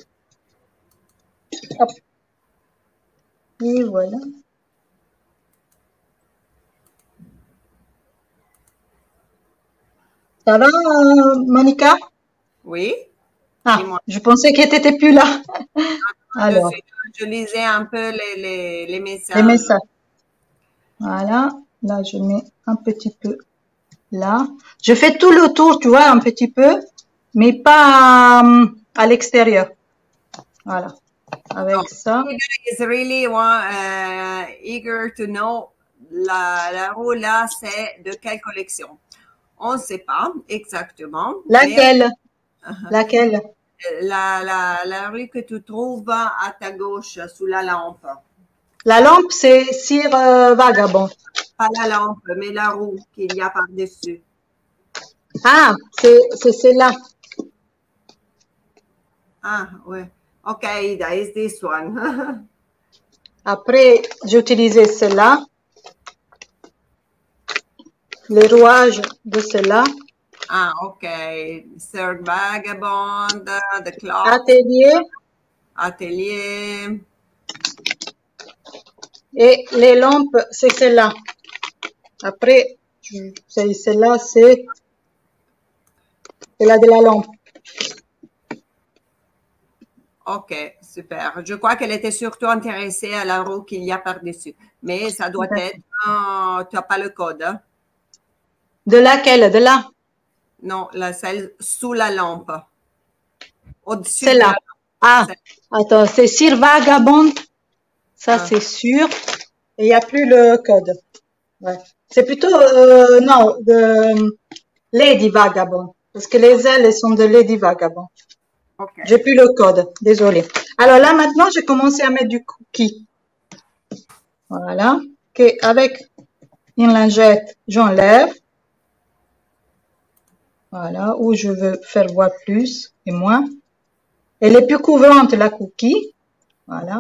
Hop. Et voilà. Ça va, Monica? Oui. Ah, je pensais qu'elle n'était plus là. Alors. Je, je lisais un peu les, les, les messages. Les messages. Voilà. Là, je mets un petit peu là. Je fais tout le tour, tu vois, un petit peu, mais pas euh, à l'extérieur. Voilà. avec So, ça. Ida is really want, uh, eager to know la, la roue là, c'est de quelle collection? On ne sait pas exactement. Laquelle? Mais, uh-huh. Laquelle? La, la, la rue que tu trouves à ta gauche, sous la lampe. La lampe, c'est Cire euh, Vagabond. Pas la lampe, mais la roue qu'il y a par-dessus. Ah, c'est celle-là. Ah, ouais. Ok, Ida, is this one. Après, j'ai utilisé celle-là. Les rouages de celle-là. Ah, ok. Third Vagabond, the clock. Atelier. Atelier. Et les lampes, c'est celle-là. Après, celle-là, c'est la de la lampe. Ok, super. Je crois qu'elle était surtout intéressée à la roue qu'il y a par-dessus. Mais ça doit être... Oh, tu n'as pas le code. Hein? De laquelle? De là? Non, la celle sous la lampe. Au-dessus C'est de là. la lampe. Ah, attends, c'est Cire Vagabond. Ça, ah. c'est sûr. Et il n'y a plus le code. Ouais. C'est plutôt, euh, non, de Lady Vagabond. Parce que les ailes sont de Lady Vagabond. Okay. J'ai plus le code, désolé. Alors là, maintenant, j'ai commencé à mettre du cookie. Voilà. Okay. Avec une lingette, j'enlève. Voilà, où je veux faire voir plus et moins. Elle est plus couvrante, la cookie. Voilà.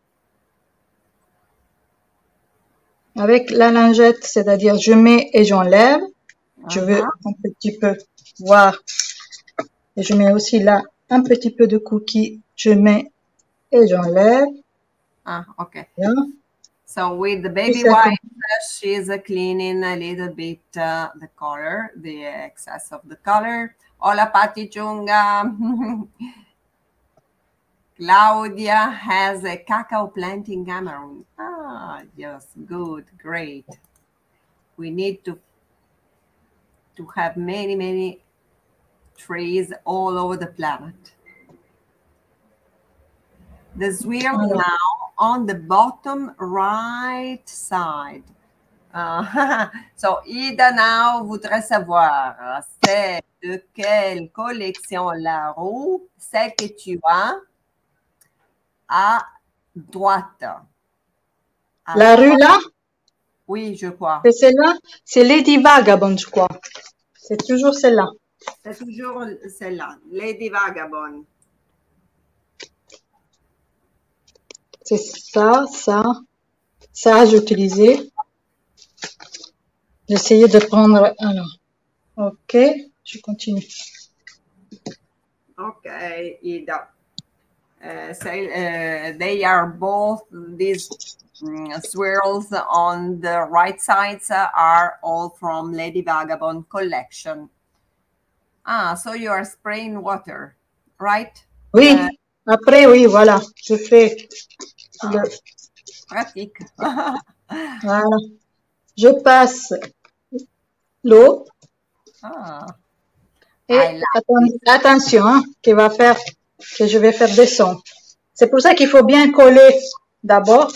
Avec la lingette, c'est-à-dire je mets et j'enlève. Uh-huh. Je veux un petit peu voir. Et je mets aussi là un petit peu de cookie. Je mets et j'enlève. Ah, ok. Yeah. So with the baby wipes, she's cleaning a little bit uh, the color, the excess of the color. Hola, Patti Chunga. Claudia has a cacao plant in Cameroon. Ah, yes, good, great. We need to, to have many, many trees all over the planet. The swirl now on the bottom right side. Uh, so Ida now voudrait savoir, c'est de quelle collection la roue, celle que tu as à droite. À la rue là? Oui, je crois. C'est celle-là? C'est Lady Vagabond, je crois. C'est toujours celle-là. C'est toujours celle-là, Lady Vagabond. C'est ça, ça. Ça, j'ai utilisé. J'essayais de prendre... Alors, ok, je continue. Ok, Ida. Uh, so, uh, they are both, these um, swirls on the right sides uh, are all from Lady Vagabond collection. Ah, so you are spraying water, right? Oui, uh, après, oui, voilà. Je fais... Ah, le... pratique. Voilà. Je passe l'eau. Ah, et like atten attention, hein, qui va faire... que je vais faire descendre. C'est pour ça qu'il faut bien coller d'abord.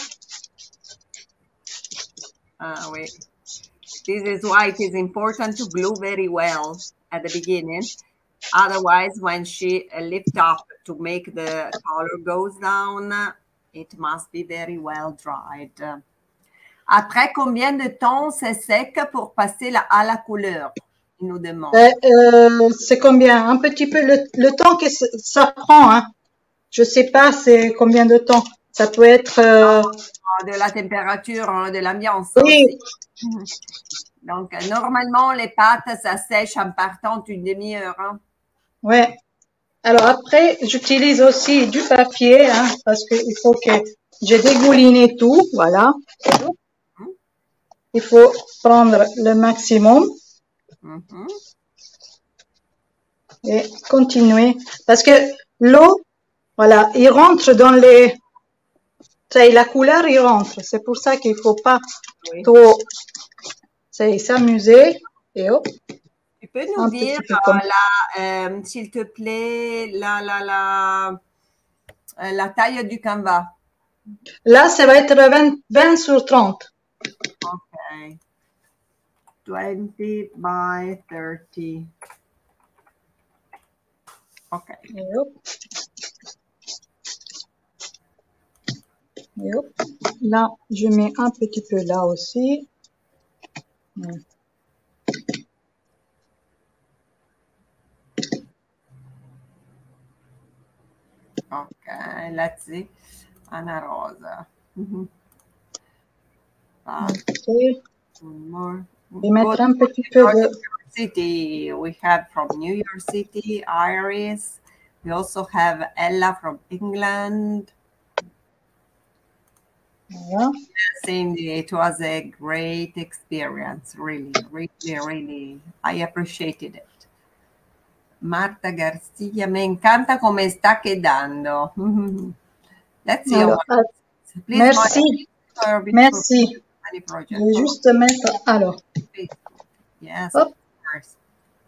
Ah oui. This is why it is important to glue very well at the beginning. Otherwise, when she lifts up to make the color goes down, it must be very well dried. Après combien de temps c'est sec pour passer la, à la couleur? Il nous demande. Euh, euh, c'est combien? Un petit peu le, le temps que ça prend. Hein. Je sais pas c'est combien de temps. Ça peut être... Euh... De la température, de l'ambiance. Oui. Aussi. Donc, normalement, les pâtes, ça sèche en partant d'une demi-heure. Hein. Ouais. Alors après, j'utilise aussi du papier hein, parce qu'il faut que j'ai dégouliné tout. Voilà. Il faut prendre le maximum. Mm-hmm. Et continuer. Parce que l'eau, voilà, il rentre dans les... La couleur, il rentre. C'est pour ça qu'il ne faut pas oui. trop s'amuser. Et hop. Tu peux nous dire, euh, euh, s'il te plaît, la, la, la, euh, la taille du canevas. Là, ça va être vingt, vingt sur trente. Ok. twenty by thirty. Ok. Et hop. Et hop. Là, je mets un petit peu là aussi. Ok, let's see. Anna Rosa. Mm-hmm. Okay. One more. Je vais mettre un petit peu de... City. We have from New York City, Iris. We also have Ella from England. Voilà. Cindy, it was a great experience. Really, really, really. I appreciated it. Marta Garcia, me encanta come está quedando. Let's see. Alors, Our... Please merci. Merci. Je vais juste mettre... Alors. Yes, Hop. of course.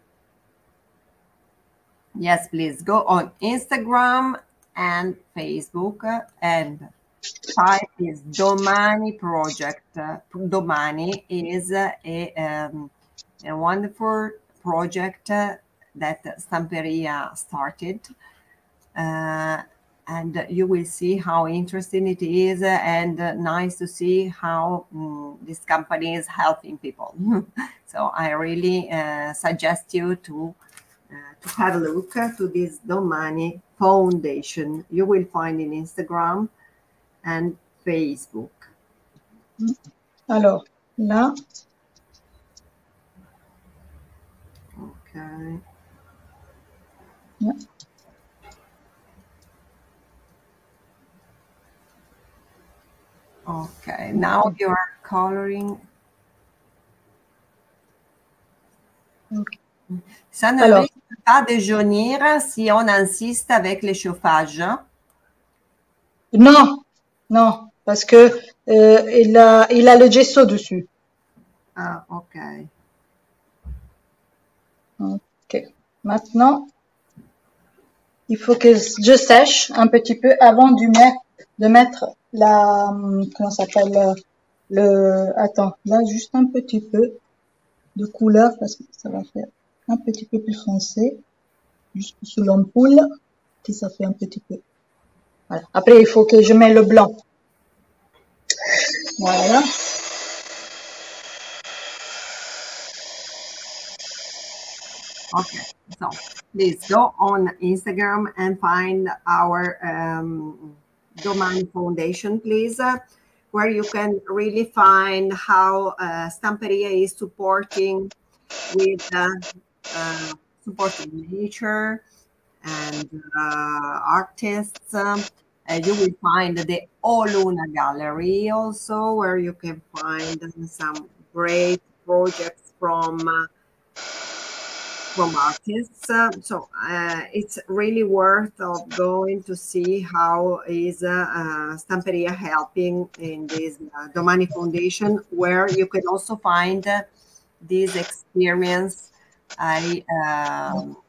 Yes, please go on Instagram and Facebook and type is Domani Project. Uh, Domani is uh, a, um, a wonderful project uh, that Stamperia started. Uh, and you will see how interesting it is uh, and uh, nice to see how um, this company is helping people. So I really uh, suggest you to uh, to have a look to this Domani Foundation. You will find in Instagram and Facebook. Alors, là. Okay. Yeah. Okay, now you are coloring. Okay. Ça ne Alors. risque pas de jaunir si on insiste avec le chauffage. Non, non, parce que euh, il a, il a le gesso dessus. Ah, ok. Ok. Maintenant, il faut que je sèche un petit peu avant de mettre, de mettre la, comment ça s'appelle, le, attends, là, juste un petit peu de couleur parce que ça va faire un petit peu plus foncé, juste sous l'ampoule, si ça fait un petit peu. Voilà. Après, il faut que je mette le blanc. Voilà. Okay, so please go on Instagram and find our um, Domani Foundation, please, uh, where you can really find how uh, Stamperia is supporting with uh, uh, supporting nature and uh, artists. Um, uh, you will find the O Luna Gallery also, where you can find some great projects from uh, from artists. Uh, so uh, it's really worth of going to see how is uh, uh, Stamperia helping in this uh, Domani Foundation, where you can also find uh, this experience I um,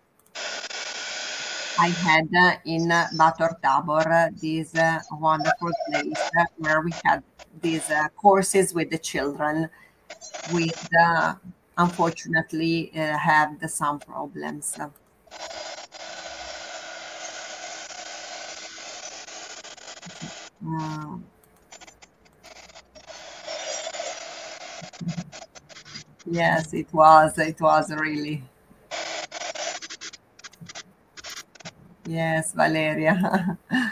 I had uh, in uh, Bator Tabor, uh, this uh, wonderful place uh, where we had these uh, courses with the children with uh, unfortunately uh, have the some problems. Mm. Yes, it was, it was really. Yes, Valeria.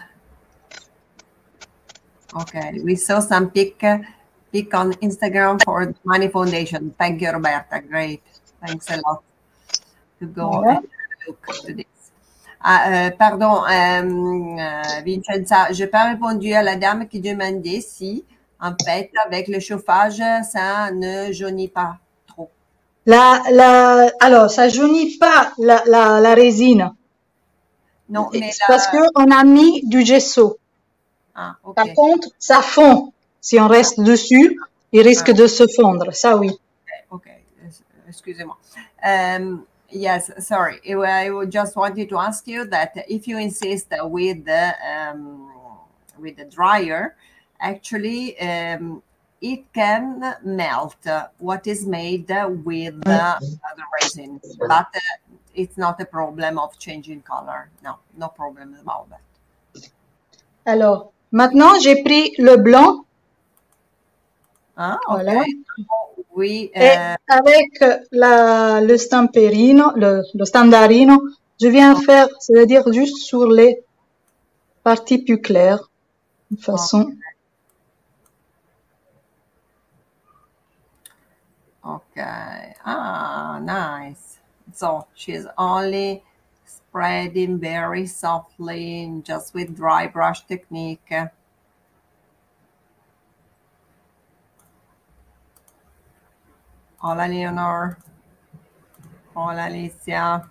Okay, we saw some pic, pic on Instagram for the Money Foundation. Thank you, Roberta. Great. Thanks a lot. To go Voilà. and look to this. Ah, euh, pardon, euh, euh, Vincenza, je n'ai pas répondu à la dame qui demandait si, en fait, avec le chauffage, ça ne jaunit pas trop. La, la, alors, ça jaunit pas la, la, la résine. Non, mais c'est parce que on a mis du gesso. Ah, ok. Par contre, ça fond. Si on reste dessus, il risque Ah. de se fondre. Ça, oui. Ok, excusez-moi. Euh, Yes, sorry. I just wanted to ask you that if you insist with the um, with the dryer, actually um, it can melt what is made with the, the resin, but uh, it's not a problem of changing color. No, no problem about that. Alors, maintenant, j'ai pris le blanc. Ah, ok. Voilà. Oui, Et euh, avec la, le stamperino, le, le standardino, je viens faire, c'est-à-dire juste sur les parties plus claires, de façon. Okay. Ah, nice. So she's only spreading very softly, just with dry brush technique. Hola, Leonor. Hola, Alicia.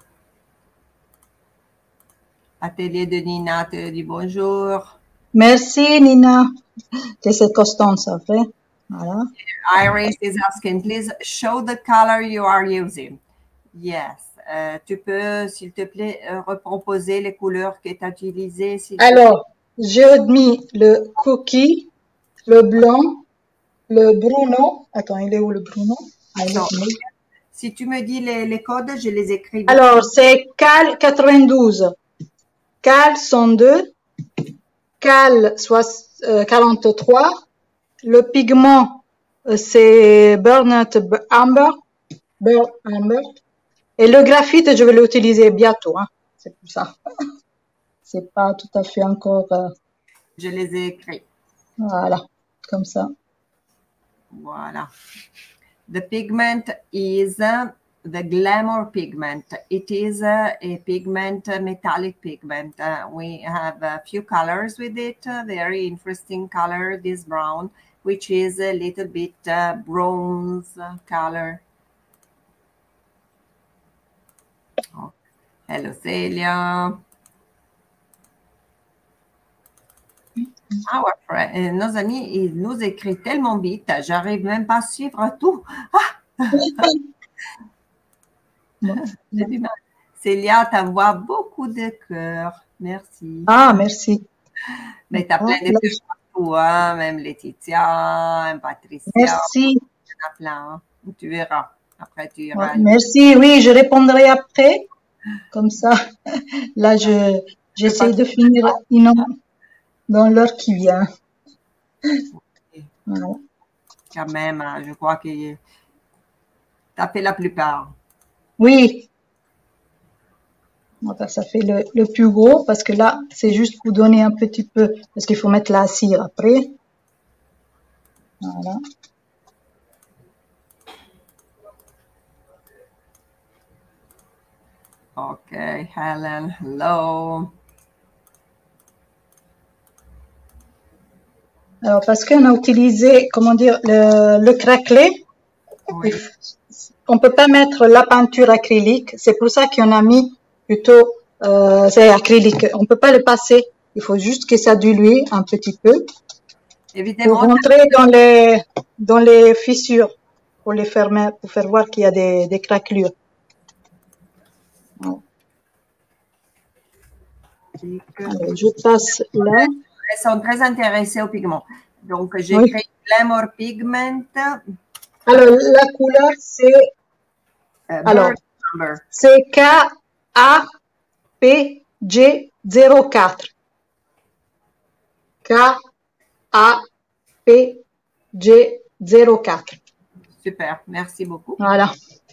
Atelier de Nina te dit bonjour. Merci, Nina. C'est constant, ça fait. Voilà. Iris is asking, please show the color you are using. Yes. Euh, tu peux, s'il te plaît, euh, reproposer les couleurs que tu as utilisées. Alors, j'ai mis le cookie, le blanc, le Bruno. Attends, il est où le Bruno? Attends, si tu me dis les, les codes, je les écris. Alors, c'est Cal quatre-vingt-douze, Cal cent deux, Cal quarante-trois, le pigment, c'est Burnt Amber, Burnt Amber, et le graphite, je vais l'utiliser bientôt, hein. C'est pour ça. C'est pas tout à fait encore. Euh... Je les ai écrits. Voilà, comme ça. Voilà. The pigment is uh, the glamour pigment. It is uh, a pigment, uh, metallic pigment. Uh, we have a few colors with it. Uh, very interesting color, this brown, which is a little bit uh, bronze color. Oh. Hello, Celia. Ah ouais, nos amis, ils nous écrivent tellement vite, j'arrive même pas à suivre tout. Ah! Célia t'envoie beaucoup de cœurs. Merci. Ah, merci. Mais tu as plein de cœurs partout, hein? Même Laetitia, Patricia. Merci. Il y en a plein. Hein? Tu verras. Après, tu iras. Ouais, merci. Oui, je répondrai après. Comme ça. Là, je j'essaie de finir une dans l'heure qui vient. Voilà. Quand même, je crois que tu as fait la plupart. Oui. Enfin, ça fait le, le plus gros parce que là, c'est juste pour donner un petit peu, parce qu'il faut mettre la cire après. Voilà. Ok, Helen, hello. Alors, parce qu'on a utilisé, comment dire, le, le craquelé. Oui. On peut pas mettre la peinture acrylique. C'est pour ça qu'on a mis plutôt, euh, c'est acrylique. On peut pas le passer. Il faut juste que ça dilue un petit peu. Évidemment. Pour rentrer dans les, dans les fissures. Pour les fermer, pour faire voir qu'il y a des, des craquelures. Voilà. Alors, je passe là. Elles sont très intéressées au pigment. Donc, j'ai oui. créé Glamour Pigment. Alors, la couleur, c'est euh, alors c'est K A P G zéro quatre. K A P G zéro quatre. Super, merci beaucoup. Voilà.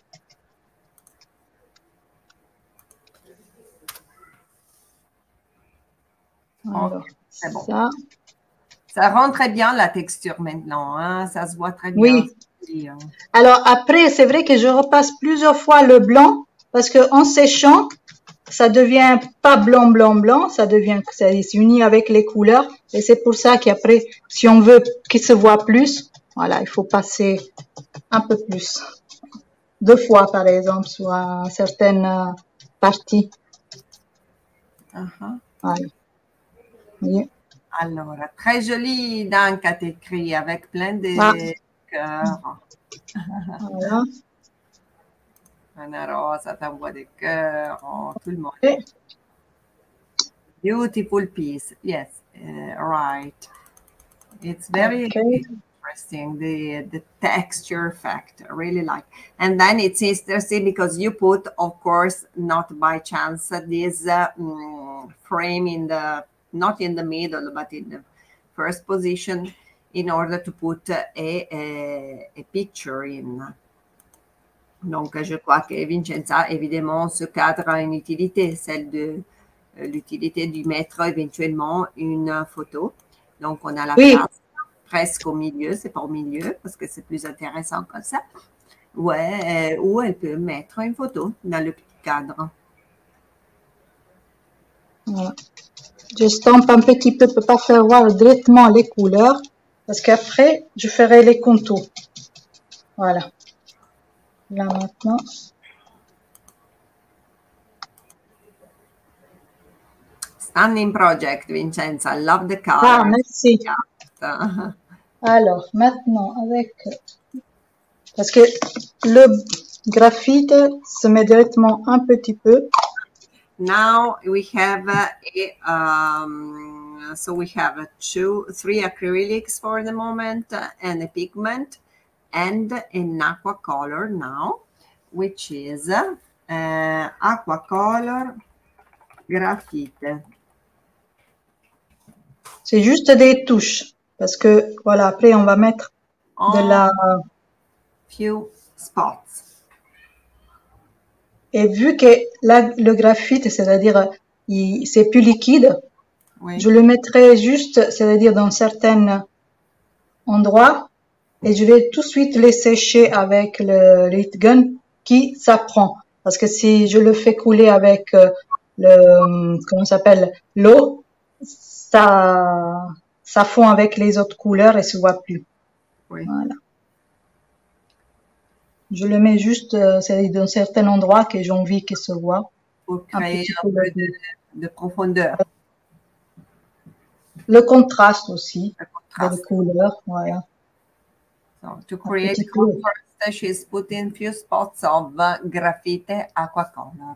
Alors, c'est bon. Ça. Ça rend très bien la texture maintenant, hein? Ça se voit très bien. Oui. Alors après, c'est vrai que je repasse plusieurs fois le blanc parce que en séchant, ça devient pas blanc, blanc, blanc, ça devient, ça s'unit avec les couleurs et c'est pour ça qu'après, si on veut qu'il se voit plus, voilà, il faut passer un peu plus. Deux fois, par exemple, sur certaines parties. Uh-huh. Voilà. Oui. Alors, très joli donc à t'écrit avec plein de ah. cœurs. Voilà. Una rosa, tambour de cœur, oh, tout le monde. Okay. Beautiful piece. Yes, uh, right. It's very Okay. interesting, the the texture effect. I really like. And then it's interesting because you put, of course, not by chance, this uh, mm, frame in the, not in the middle, but in the first position, in order to put a, a, a picture in. Donc, je crois que Vincenza, évidemment, ce cadre a une utilité, celle de euh, l'utilité d'y mettre éventuellement une photo. Donc, on a la Oui. place presque au milieu, c'est pas au milieu parce que c'est plus intéressant comme ça. Ouais, euh, ou elle peut mettre une photo dans le petit cadre. Voilà. Je stampe un petit peu pour pas faire voir directement les couleurs parce qu'après, je ferai les contours. Voilà. Là maintenant. Stunning project, Vincenza. Love the color. Ah, merci. Yeah. Alors, maintenant, avec... Parce que le graphite se met directement un petit peu. Now we have a, um, so we have two, three acrylics for the moment, uh, and a pigment, and an aqua color now, which is uh, aqua color graphite. C'est juste des touches. Parce que, voilà, après, on va mettre de Oh, la... few spots. Et vu que là, le graphite, c'est-à-dire, il- c'est plus liquide, Oui. je le mettrai juste, c'est-à-dire dans certains endroits, et je vais tout de suite les sécher avec le, le heat gun qui s'apprend. Parce que si je le fais couler avec euh, le, comment ça s'appelle, l'eau, ça, ça fond avec les autres couleurs et se voit plus. Oui. Voilà. Je le mets juste, euh, c'est-à-dire dans certains endroits que j'ai envie qu'il se voit. Pour Un créer petit un peu peu de- de, de profondeur. Le contraste aussi, Le de contraste. les couleurs, voilà. So to create petit peu. contrast, she's putting few spots of uh, graphite aqua color.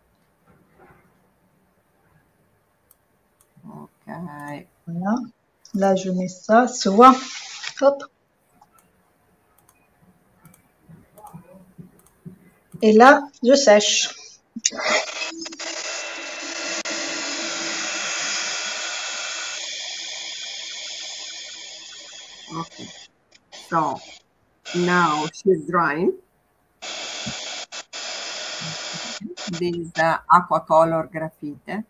Ok. Voilà. Là, je mets ça, ça se voit. Hop. Et là, je sèche. Okay. So now she's drying. This uh, aqua color graphite.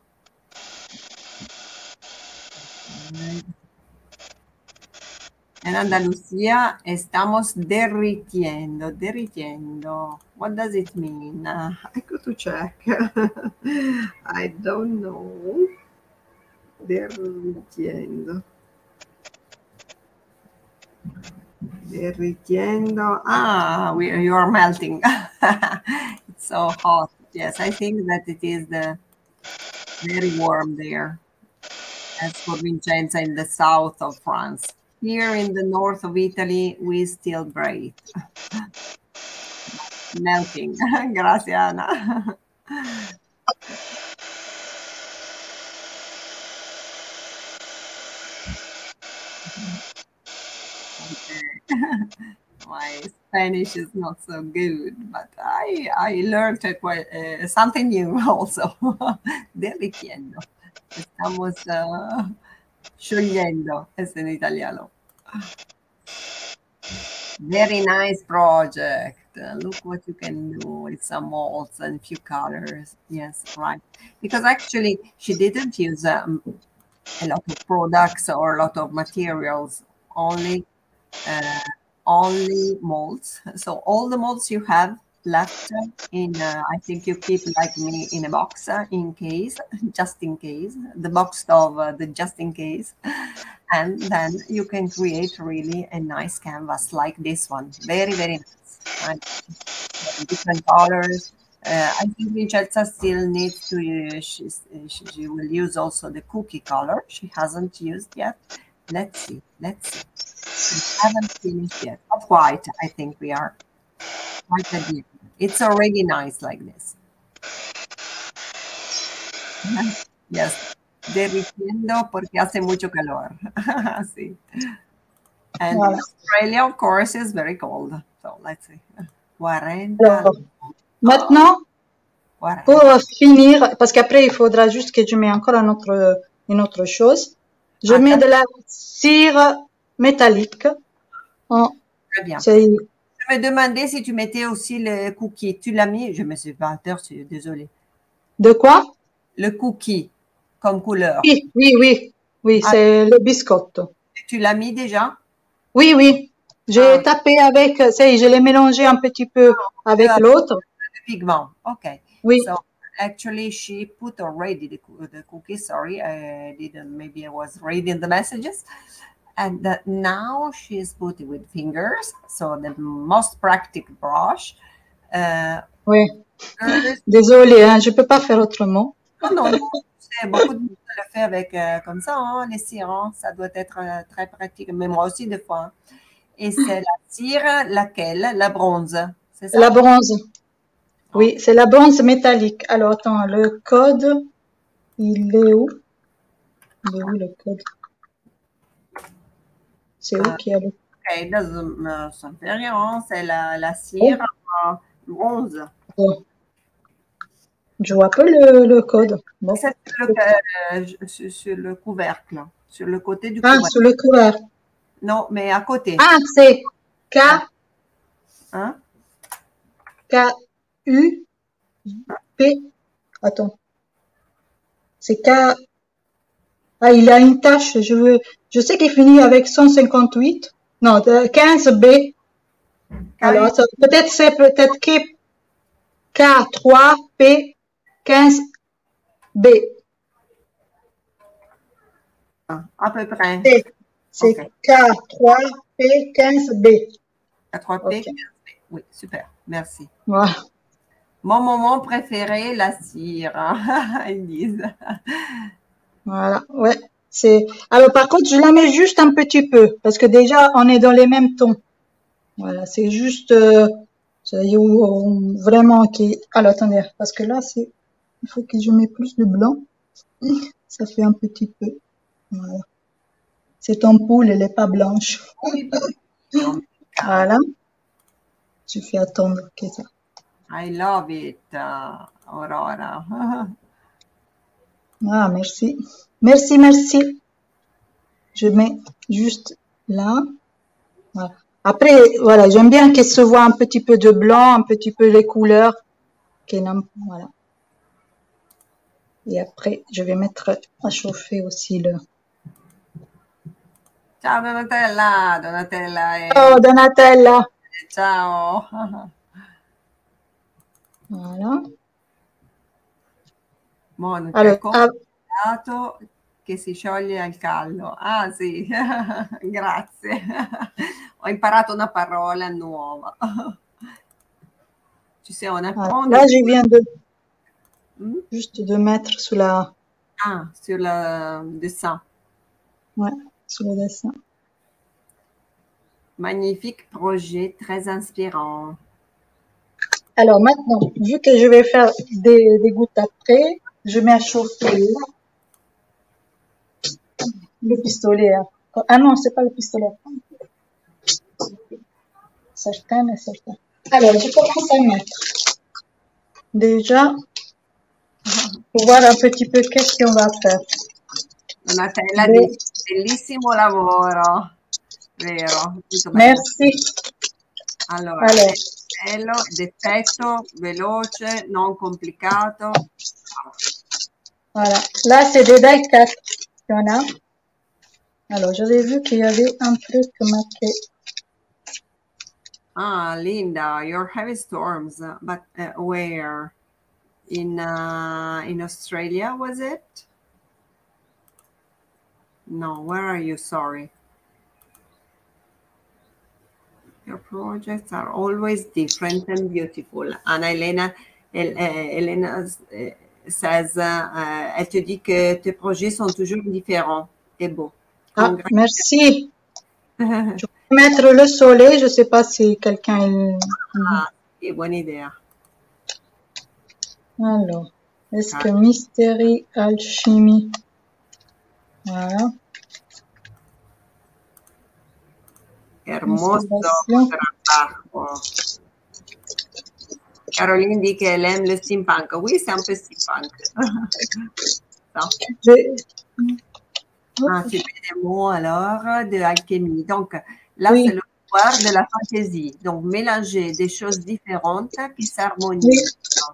En Andalucía estamos derritiendo, derritiendo. What does it mean? Uh, I go to check. I don't know. Derritiendo. Derritiendo. Ah, we, you are melting. It's so hot. Yes, I think that it is the very warm there. As for Vincenza in the south of France. Here in the north of Italy, we still breathe. Melting. Grazie, Anna. My Spanish is not so good, but I I learned a, quite, uh, something new also. Derritiendo. Estamos uh, sciogliendo, es in italiano. Very nice project. Uh, look what you can do with some molds and few colors. Yes, right. Because actually she didn't use um, a lot of products or a lot of materials, only uh, only molds. So all the molds you have left in, uh, I think you keep like me in a box uh, in case, just in case, the box of uh, the just in case. And then you can create really a nice canvas like this one. Very, very nice. Right? Different colors. Uh, I think Vincenza still needs to use, she's, she, she will use also the cookie color. She hasn't used yet. Let's see. Let's see. We haven't finished yet. Not quite, I think we are. quite a deal. It's already nice like this. Yes, derritiendo porque hace mucho calor. Sí. And Voilà. Australia, of course, is very cold. So let's see. forty. Alors, maintenant, quarante. pour finir, parce qu'après, il faudra juste que je mette encore un autre, une autre chose. Je Ah, mets de la cire métallique. En, Très bien. c'est- Je me demandais si tu mettais aussi le cookie. Tu l'as mis? Je me suis pas aperçue, désolée. de quoi? Le cookie, comme couleur. Oui, oui, oui. Oui, Ah. c'est le biscotto. Tu l'as mis déjà? Oui, oui. J'ai Ah. tapé avec, c'est, je l'ai mélangé un petit peu avec Ah. l'autre. Le pigment. Okay. Oui. So actually, she put already the, coo- the cookie. Sorry, I didn't. Maybe I was reading the messages. And that now she's putting with fingers. So the most practical brush. Uh, Oui. first- Désolée, hein, je peux pas faire autrement. non, non, non. C'est beaucoup de monde le fait avec euh, comme ça, hein, les cires. Hein. Ça doit être euh, très pratique. Mais moi aussi, des fois. Hein. Et c'est la cire, laquelle? La bronze. C'est ça? La bronze. Oui, c'est la bronze métallique. Alors, attends, le code, il est où? Il est où le code? C'est où Ah. qu'il y a le Ok, doesn't- euh, ça ne fait rien. Hein. C'est la, la cire euh, bronze. code? Je vois pas le, le code. Bon. C'est sur le, euh, sur, sur le couvercle, sur le côté du Ah, couvercle. sur le couvert. Non, mais à côté. Ah, c'est K, Hein? K, U, P. Attends. C'est K. Ah, il a une tâche. Je veux, je sais qu'il finit avec cent cinquante-huit. Non, de quinze B. Alors, ça- peut-être c'est peut-être K, K trois P quinze B. À peu près. C'est c'est Ok. K trois P quinze B. À trois P. Ok. Oui, super. Merci. Voilà. Mon moment préféré, la cire. Ils disent. Voilà. Ouais. C'est, alors, par contre, je la mets juste un petit peu, parce que déjà, on est dans les mêmes tons. Voilà. C'est juste, euh, c'est où on- vraiment qui, alors, attendez, parce que là, c'est, il faut que je mette plus de blanc. Ça fait un petit peu. Voilà. Cette ampoule, elle est pas blanche. Oui, Voilà. Je fais attendre que ça. I love it, uh, Aurora. Ah, merci. Merci, merci. Je mets juste là. Voilà. Après, voilà, j'aime bien qu'elle se voit un petit peu de blanc, un petit peu les couleurs. Qu'elle aime- Voilà. Et après, je vais mettre à chauffer aussi le. Ciao Donatella, Donatella. e- Oh, Donatella. Ciao. Voilà. Monica, Alors, come ah, dato che si scioglie al caldo. Ah sì, grazie. Ho imparato una parola nuova. Ci sei un voilà. apprendre? Là, je viens de Mm? juste de mettre sous la, Ah, sur le dessin. ouais, sous le dessin. Magnifique projet, très inspirant. Alors maintenant, vu que je vais faire des, des gouttes après, je mets à chauffer là. Le pistolet. Hein. Ah non, c'est pas le pistolet. Certains et certains. Alors, je commence à mettre. Déjà, pour voir un petit peu qu'est-ce qu'on va faire. Donatella, Beh. dice, bellissimo lavoro, vero? Molto bello. Merci. Allora, Alors, bello, d'effetto, veloce, non complicato. voilà. Là, c'est des die cut qu'il y en a. Alors, j'avais vu qu'il y avait un truc marqué. Ah, Linda, you're having storms, uh, but uh, where? In uh, in Australia, was it? No, where are you? Sorry. Your projects are always different and beautiful. Anna Elena, El- euh, Elena euh, says, uh, uh, elle te dit que tes projets sont toujours différents et beaux. Ah, Congra- merci. Je vais mettre le soleil. Je sais pas si quelqu'un. il- Ah, Sì, buona idea. Alors, est-ce que Mystery Alchemy? Voilà. Hermoso Installation. trabajo. Caroline dit qu'elle aime le steampunk. Oui, c'est un peu steampunk. Ça. J'ai- Ah, tu fais des mots alors de alchimie. Donc là, Oui. c'est le pouvoir de la fantaisie. Donc mélanger des choses différentes qui Oui. s'harmonisent.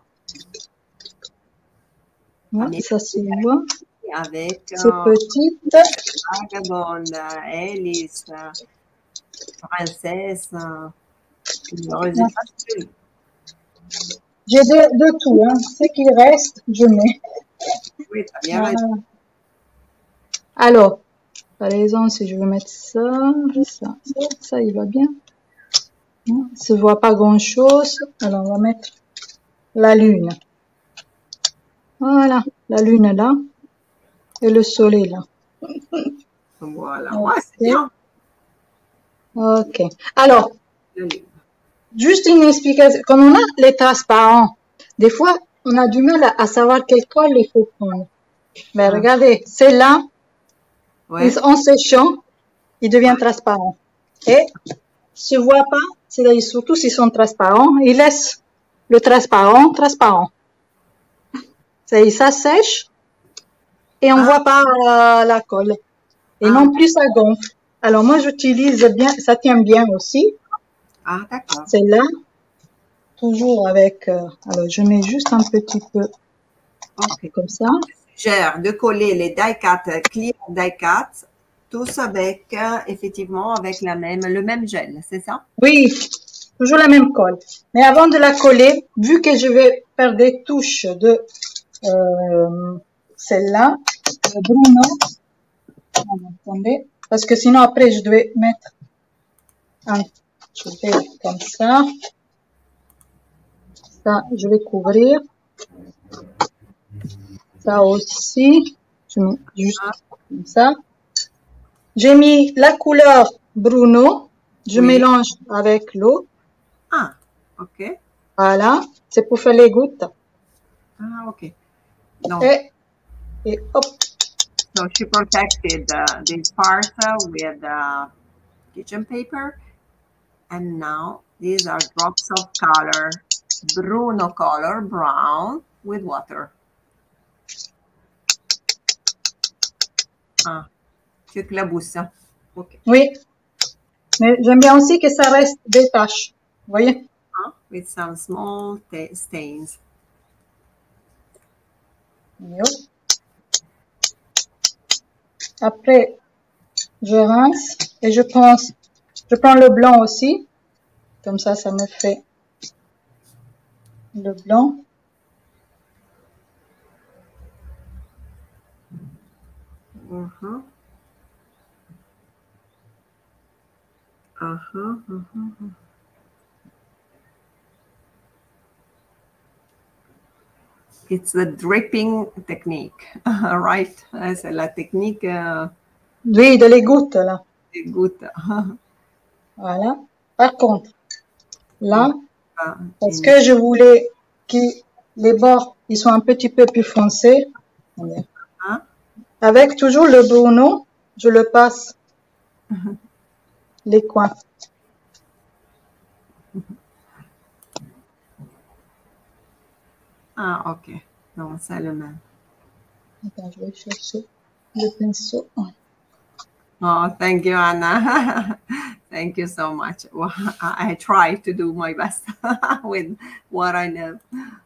Ouais, Mais ça se voit. avec C'est euh, petite. Vagabond, Alice, euh, Princesse, euh, une heureuse Ouais. facile. J'ai de, de tout, hein. Ce qui reste, je mets. Oui, t'as bien Voilà. raison. Alors, par exemple, si je veux mettre ça, ça, ça, ça, il va bien. Hein, ça se voit pas grand chose. Alors, on va mettre la lune. Voilà, la lune là. Et le soleil là. Voilà. Ouais, c'est Ok. bien. Ok. Alors, Joli. juste une explication. Quand on a les transparents, des fois, on a du mal à, à savoir quel col il faut prendre. Mais Ah. regardez, celle-là, Ouais. il- en séchant, il devient transparent. Et se voit pas, c'est-à-dire surtout s'ils sont transparents, ils laissent le transparent transparent. C'est-à-dire ça sèche et on Ah. voit pas euh, la colle. Et Ah. non plus ça gonfle. Alors moi j'utilise bien, ça tient bien aussi. Ah, d'accord. Celle-là, toujours avec. Euh, alors je mets juste un petit peu Ok. comme ça. Suggère de coller les die-cut, euh, clear die-cut, tous avec, euh, effectivement, avec la même, le même gel, c'est ça? Oui, toujours la même colle. Mais avant de la coller, vu que je vais faire des touches de euh, celle-là, de Bruno, attendez, parce que sinon après je devais mettre un, je vais comme ça, ça je vais couvrir, ça aussi, je mets juste comme ça. J'ai mis la couleur Bruno, je Oui. mélange avec l'eau, Ah, ok. voilà, c'est pour faire les gouttes, Ah, ok. Donc, et, et hop, so she protected uh, this part uh, with uh, kitchen paper. And now these are drops of color, Bruno color, brown with water. Ah, tu éclabousses. Ok. oui, mais j'aime bien aussi que ça reste des taches, vous voyez, Ah, with some small stains. et hop. Après, je rince et je prends, je prends le blanc aussi. Comme ça, ça me fait le blanc. Uh-huh. Uh-huh, uh-huh. It's the dripping technique, right? C'est la technique euh, Oui, de les gouttes, là. des gouttes. Voilà. Par contre, là, Ah, parce une- que je voulais que les bords, ils soient un petit peu plus foncés, Hein? avec toujours le Bruno, je le passe les coins. Ah, ok. Non, c'est le même. Attends, je vais chercher le pinceau. Oh, thank you, Anna. Thank you so much. Well, I, I try to do my best with what I know.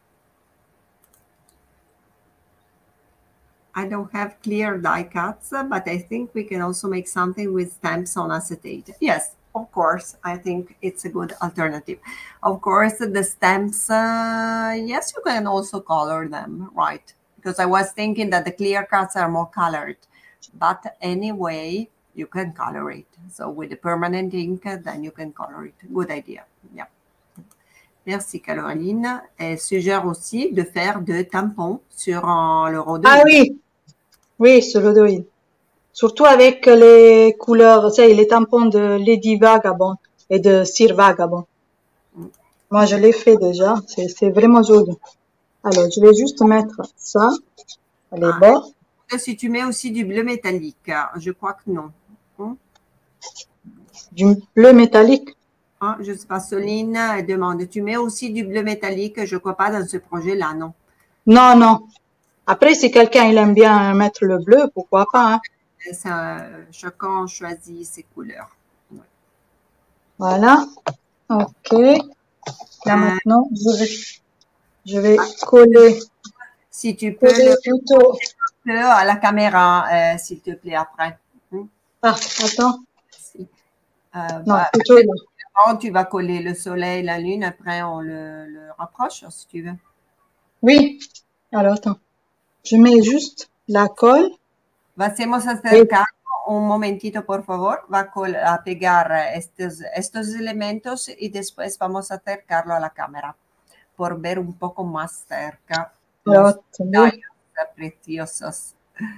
I don't have clear die cuts, but I think we can also make something with stamps on acetate. Yes, of course. I think it's a good alternative. Of course, the stamps, uh, yes, you can also color them, right? Because I was thinking that the clear cuts are more colored. But anyway, you can color it. So with the permanent ink, then you can color it. Good idea. Yeah. Merci Caroline. Elle suggère aussi de faire de tampons sur euh, le rhodoïde. Ah oui, oui, sur le rhodoïde. Surtout avec les couleurs, c'est les tampons de Lady Vagabond et de Sir Vagabond. Moi, je l'ai fait déjà. C'est vraiment joli. Alors, je vais juste mettre ça, les Ah, bords. si tu mets aussi du bleu métallique, je crois que non. Hein? Du bleu métallique. Ah, je sais pas, Soline demande, tu mets aussi du bleu métallique? Je crois pas dans ce projet-là, non. Non, non. Après, si quelqu'un il aime bien mettre le bleu, pourquoi pas. Hein? Ça, chacun choisit ses couleurs. Ouais. Voilà. Ok. Là Euh, maintenant, je vais, je vais coller. Si tu peux coller le plutôt. à la caméra, euh, s'il te plaît, après. Hmm? Ah, attends. Si. Euh, Non, bah, plutôt là. Avant, tu vas coller le soleil, la lune, après on le, le rapproche, si tu veux. Oui. Alors, attends. Je mets juste la colle. Vamos a Et acercar un momentito, por favor. Va a pegar estos, estos elementos y después vamos a acercarlo a la cámara por ver un poco más cerca alors, los attendez. detalles preciosos.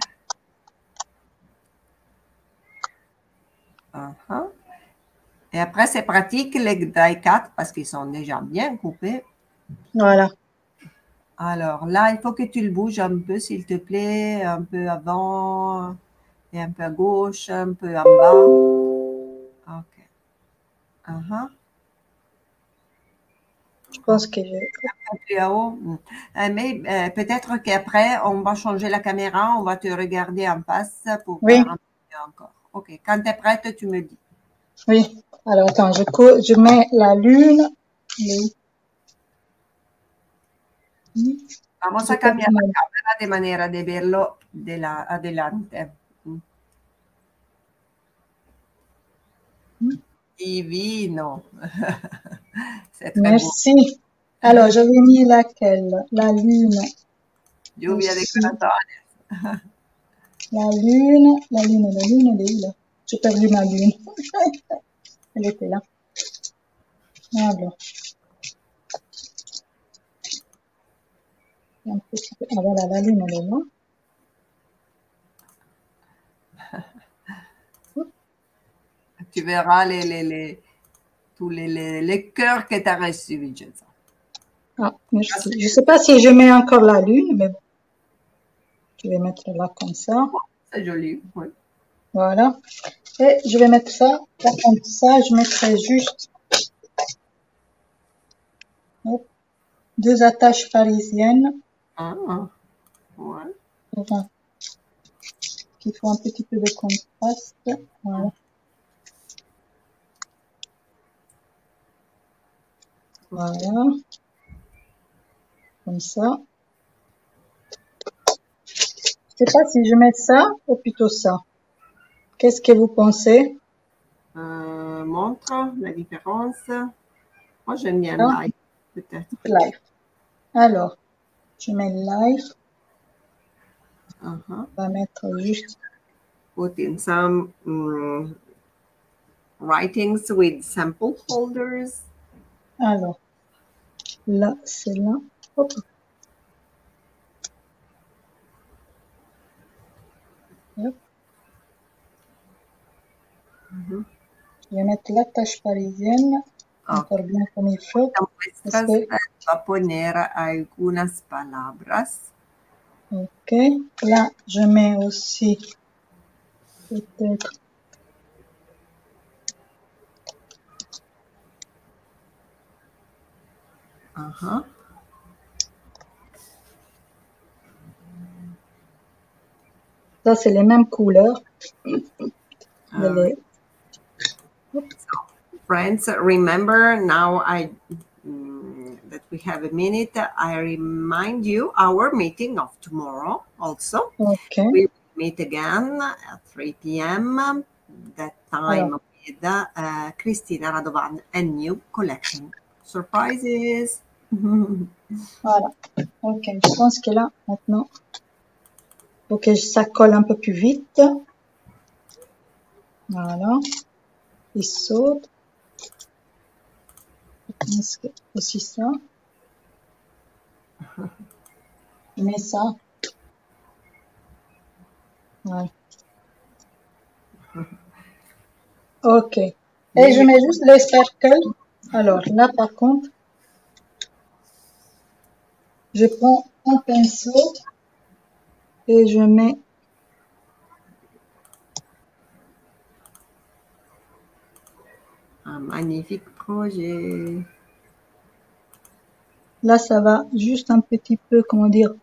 Uh-huh. Et après, c'est pratique les die cut parce qu'ils sont déjà bien coupés. Voilà. Alors là, il faut que tu le bouges un peu, s'il te plaît, un peu avant et un peu à gauche, un peu en bas. OK. Uh-huh. Je pense que je... Un peu plus haut. Euh, mais euh, peut-être qu'après, on va changer la caméra, on va te regarder en face pour Oui. voir un peu encore. OK. Quand tu es prête, tu me dis. Oui. Alors, attends, je, co je mets la lune. Oui. Vamos a cambiar la cámara de manera de verlo de la, adelante. Divino. C'est très Merci. beau. Alors, j'avais mis laquelle? La lune. Lluvia de Aussi. corazones. La lune, la lune, la lune, elle est où là? J'ai perdu ma lune. Elle était là. Alors. Un petit peu. Ah voilà, la lune, elle est là. Tu verras les, les, les, tous les, les, les cœurs que tu as reçus, Vincenza. Ah, merci. Je sais pas si je mets encore la lune, mais bon. Je vais mettre là comme ça. C'est joli, oui. Voilà. Et je vais mettre ça. Par contre, ça, je mettrai juste hop, deux attaches parisiennes. Ah, ouais. Enfin, qui font un petit peu de contraste. Voilà. Voilà. Comme ça. Je sais pas si je mets ça ou plutôt ça. Qu'est-ce que vous pensez? Euh, montre la différence. Moi, j'aime bien Ah. live, peut-être. Live. Alors, je mets live. Uh-huh. On va mettre juste. Put in some um, writings with sample folders. Alors, là, c'est là. Hop. Hop. Uh-huh. Je vais mettre l'attache parisienne. Okay. Encore bien comme il faut. Parce que... va poner algunas palabras. Ok. Là, je mets aussi peut-être. Uh-huh. Ça, c'est les mêmes couleurs. Uh, les... so, friends, remember now I um, that we have a minute. I remind you our meeting of tomorrow also. Okay. We will meet again at three p m That time Alors. with uh, Cristina Radovan and new collection. Surprises. Voilà. Ok, je pense que là, maintenant, il faut que ça colle un peu plus vite. Voilà. Il saute. Je pense que aussi ça. Je mets ça. Voilà. Ok. Et je mets juste les sparkles. Alors là, par contre, Je prends un pinceau et je mets un magnifique projet. Là, ça va juste un petit peu, comment dire.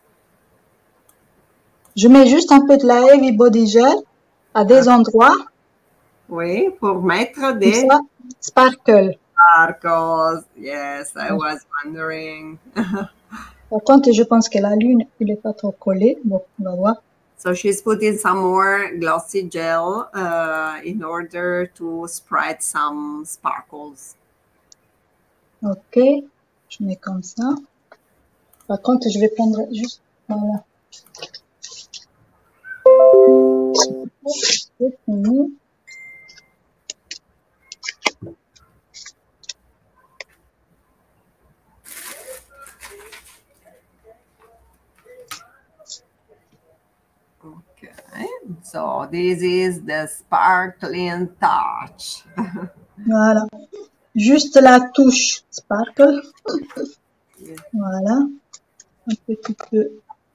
Je mets juste un peu de la Heavy Body Gel à des endroits. Oui, pour mettre Comme des ça, sparkle. sparkles. Yes, I was wondering. Par contre, je pense que la lune, il est pas trop collé. Bon, on va voir. So she's putting some more glossy gel uh, in order to spread some sparkles. Ok, je mets comme ça. Par contre, je vais prendre juste, voilà. C'est fini. Okay, so this is the sparkling touch. Voilà. Juste la touche sparkle. Yeah. Voilà. Un petit peu.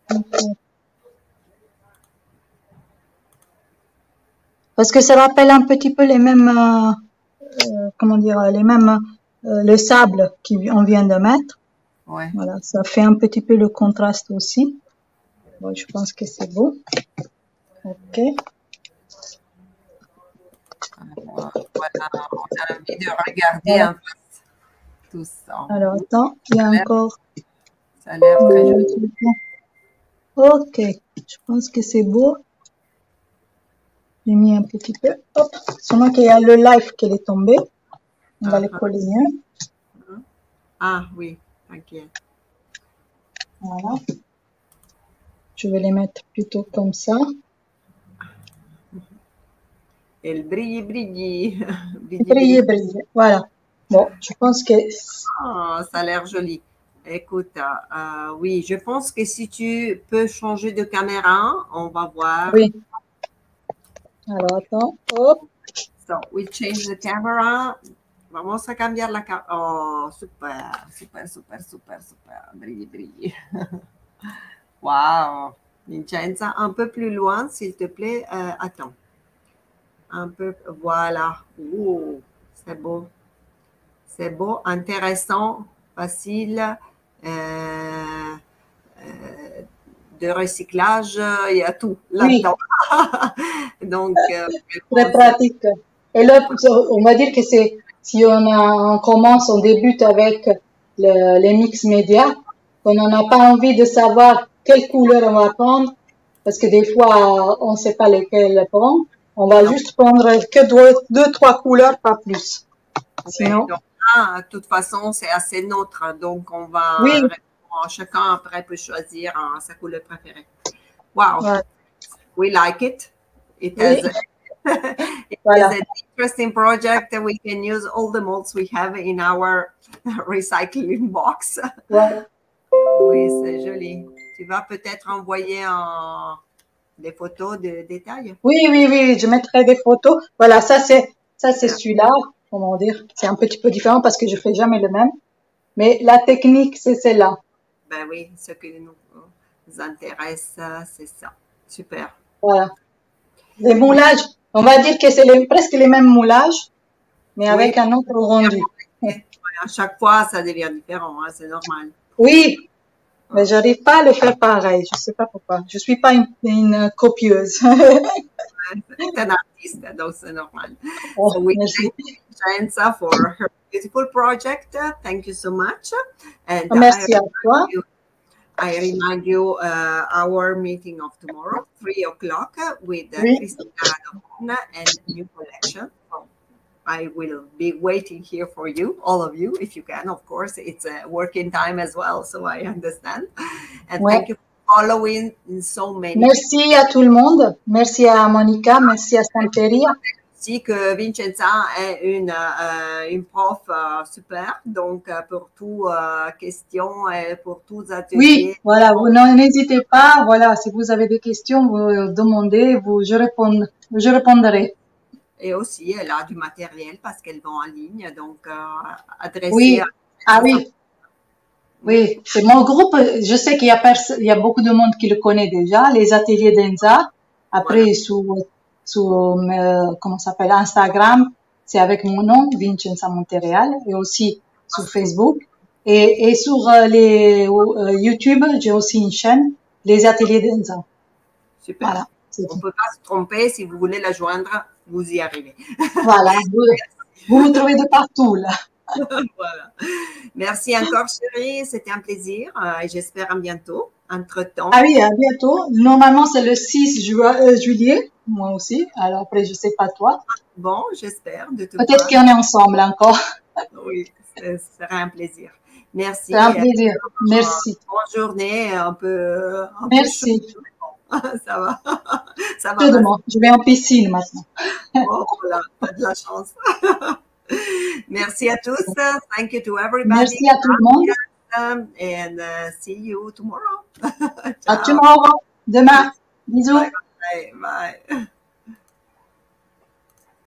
Parce que ça rappelle un petit peu les mêmes, euh, euh, comment dire, les mêmes, euh, le sable qu'on vient de mettre. Ouais. Voilà, ça fait un petit peu le contraste aussi. Bon, je pense que c'est beau. Ok. Voilà, on a envie de regarder Voilà. en face tout ça. Alors, attends, il y a encore. Ça a l'air très joli. Ok, je pense que c'est beau. J'ai mis un petit peu. Hop, seulement qu'il y a le live qui est tombé. On va Ah, le coller mieux. Ah oui, t'inquiète. Voilà. Je vais les mettre plutôt comme ça. Et le brilli, brilli. Brilli, Briller, briller. Voilà. Bon, je pense que. Ah, ça a l'air joli. Écoute, euh, oui, je pense que si tu peux changer de caméra, on va voir. Oui. Alors, attends. Hop. So, we change the camera. Vamos a cambiar la cámara. Oh, super, super, super, super, super. Brilli, brilli. Wow. Vincenza, un peu plus loin, s'il te plaît. Euh, attends. Un peu, voilà. Oh, c'est beau. C'est beau, intéressant, facile. Euh, euh, de recyclage, il y a tout là-dedans. Oui. Donc, euh, très pratique. Et là, on va dire que c'est, si on, a, on commence, on débute avec le, les mix médias, on n'en a pas envie de savoir quelle couleur on va prendre, parce que des fois, on ne sait pas lesquelles prendre. On va non. juste prendre que deux, deux, trois couleurs, pas plus. Okay. Sinon. Donc, là, de toute façon, c'est assez neutre. Donc, on va. Oui. Chacun après peut choisir hein, sa couleur préférée. Wow. Ouais. We like it. It oui. has it voilà. is an interesting project that we can use all the molds we have in our recycling box. Ouais. Oui, c'est joli. Tu vas peut-être envoyer un, des photos de détails. Oui, oui, oui, je mettrai des photos. Voilà, ça c'est ça c'est celui-là. Comment dire? C'est un petit peu différent parce que je fais jamais le même. Mais la technique, c'est celle-là. Ben oui, ce qui nous, nous intéresse, c'est ça. Super. Voilà. Les moulages, on va dire que c'est les, presque les mêmes moulages, mais oui. avec un autre rendu. À chaque fois, ça devient différent, hein, c'est normal. Oui, mais j'arrive pas à le faire pareil. Je sais pas pourquoi. Je suis pas une, une copieuse. C'est un artiste, donc c'est normal. Oh, so we merci. thank Vincenza for her beautiful project. Thank you so much. And merci I à toi. You, I remind you uh, our meeting of tomorrow, three o'clock, with uh, oui. Cristina Radovna and new collection. So I will be waiting here for you, all of you, if you can. Of course, it's a working time as well, so I understand. And ouais. thank you for following so many. Merci à tout le monde. Merci à Monica. Merci à Santeria. Aussi que Vincenza est une, euh, une prof euh, super, donc euh, pour toutes euh, questions et pour tous ateliers. Oui, voilà, vous n'hésitez pas, voilà, si vous avez des questions, vous demandez, vous, je, réponds, je répondrai. Et aussi, elle a du matériel parce qu'elle vend en ligne, donc euh, adressé oui. à... Ah oui. Oui, c'est mon groupe. Je sais qu'il y a pers- il y a beaucoup de monde qui le connaît déjà. Les ateliers d'Enza. Après, Voilà. sur, sur, euh, comment ça s'appelle, Instagram, c'est avec mon nom, Vincenza Montereal, et aussi sur Facebook. Et, et sur euh, les euh, YouTube, j'ai aussi une chaîne, les ateliers d'Enza. Super. Voilà, c'est On tout. ne peut pas se tromper. Si vous voulez la joindre, vous y arrivez. Voilà, vous, vous me trouvez de partout, là. Voilà. Merci encore, chérie. C'était un plaisir euh, et j'espère à bientôt. Entre-temps, Ah oui, à bientôt. Normalement, c'est le six ju- euh, juillet, moi aussi. Alors après, je sais pas toi. bon, j'espère de tout Peut-être cas. qu'on est ensemble encore. Oui, ce serait un plaisir. Merci. C'est un et, plaisir. euh, Merci. bonne journée. Un peu, un peu Merci. chaud. Ça va. Ça va Peu de passer. moi. Je vais en piscine maintenant. Bon, voilà, t'as de la chance. Merci à tous. Thank you to everybody. Merci à tout le monde. Um, and uh, see you tomorrow. À Ciao. tomorrow. Demain. Bisous. Bye bye. Bye.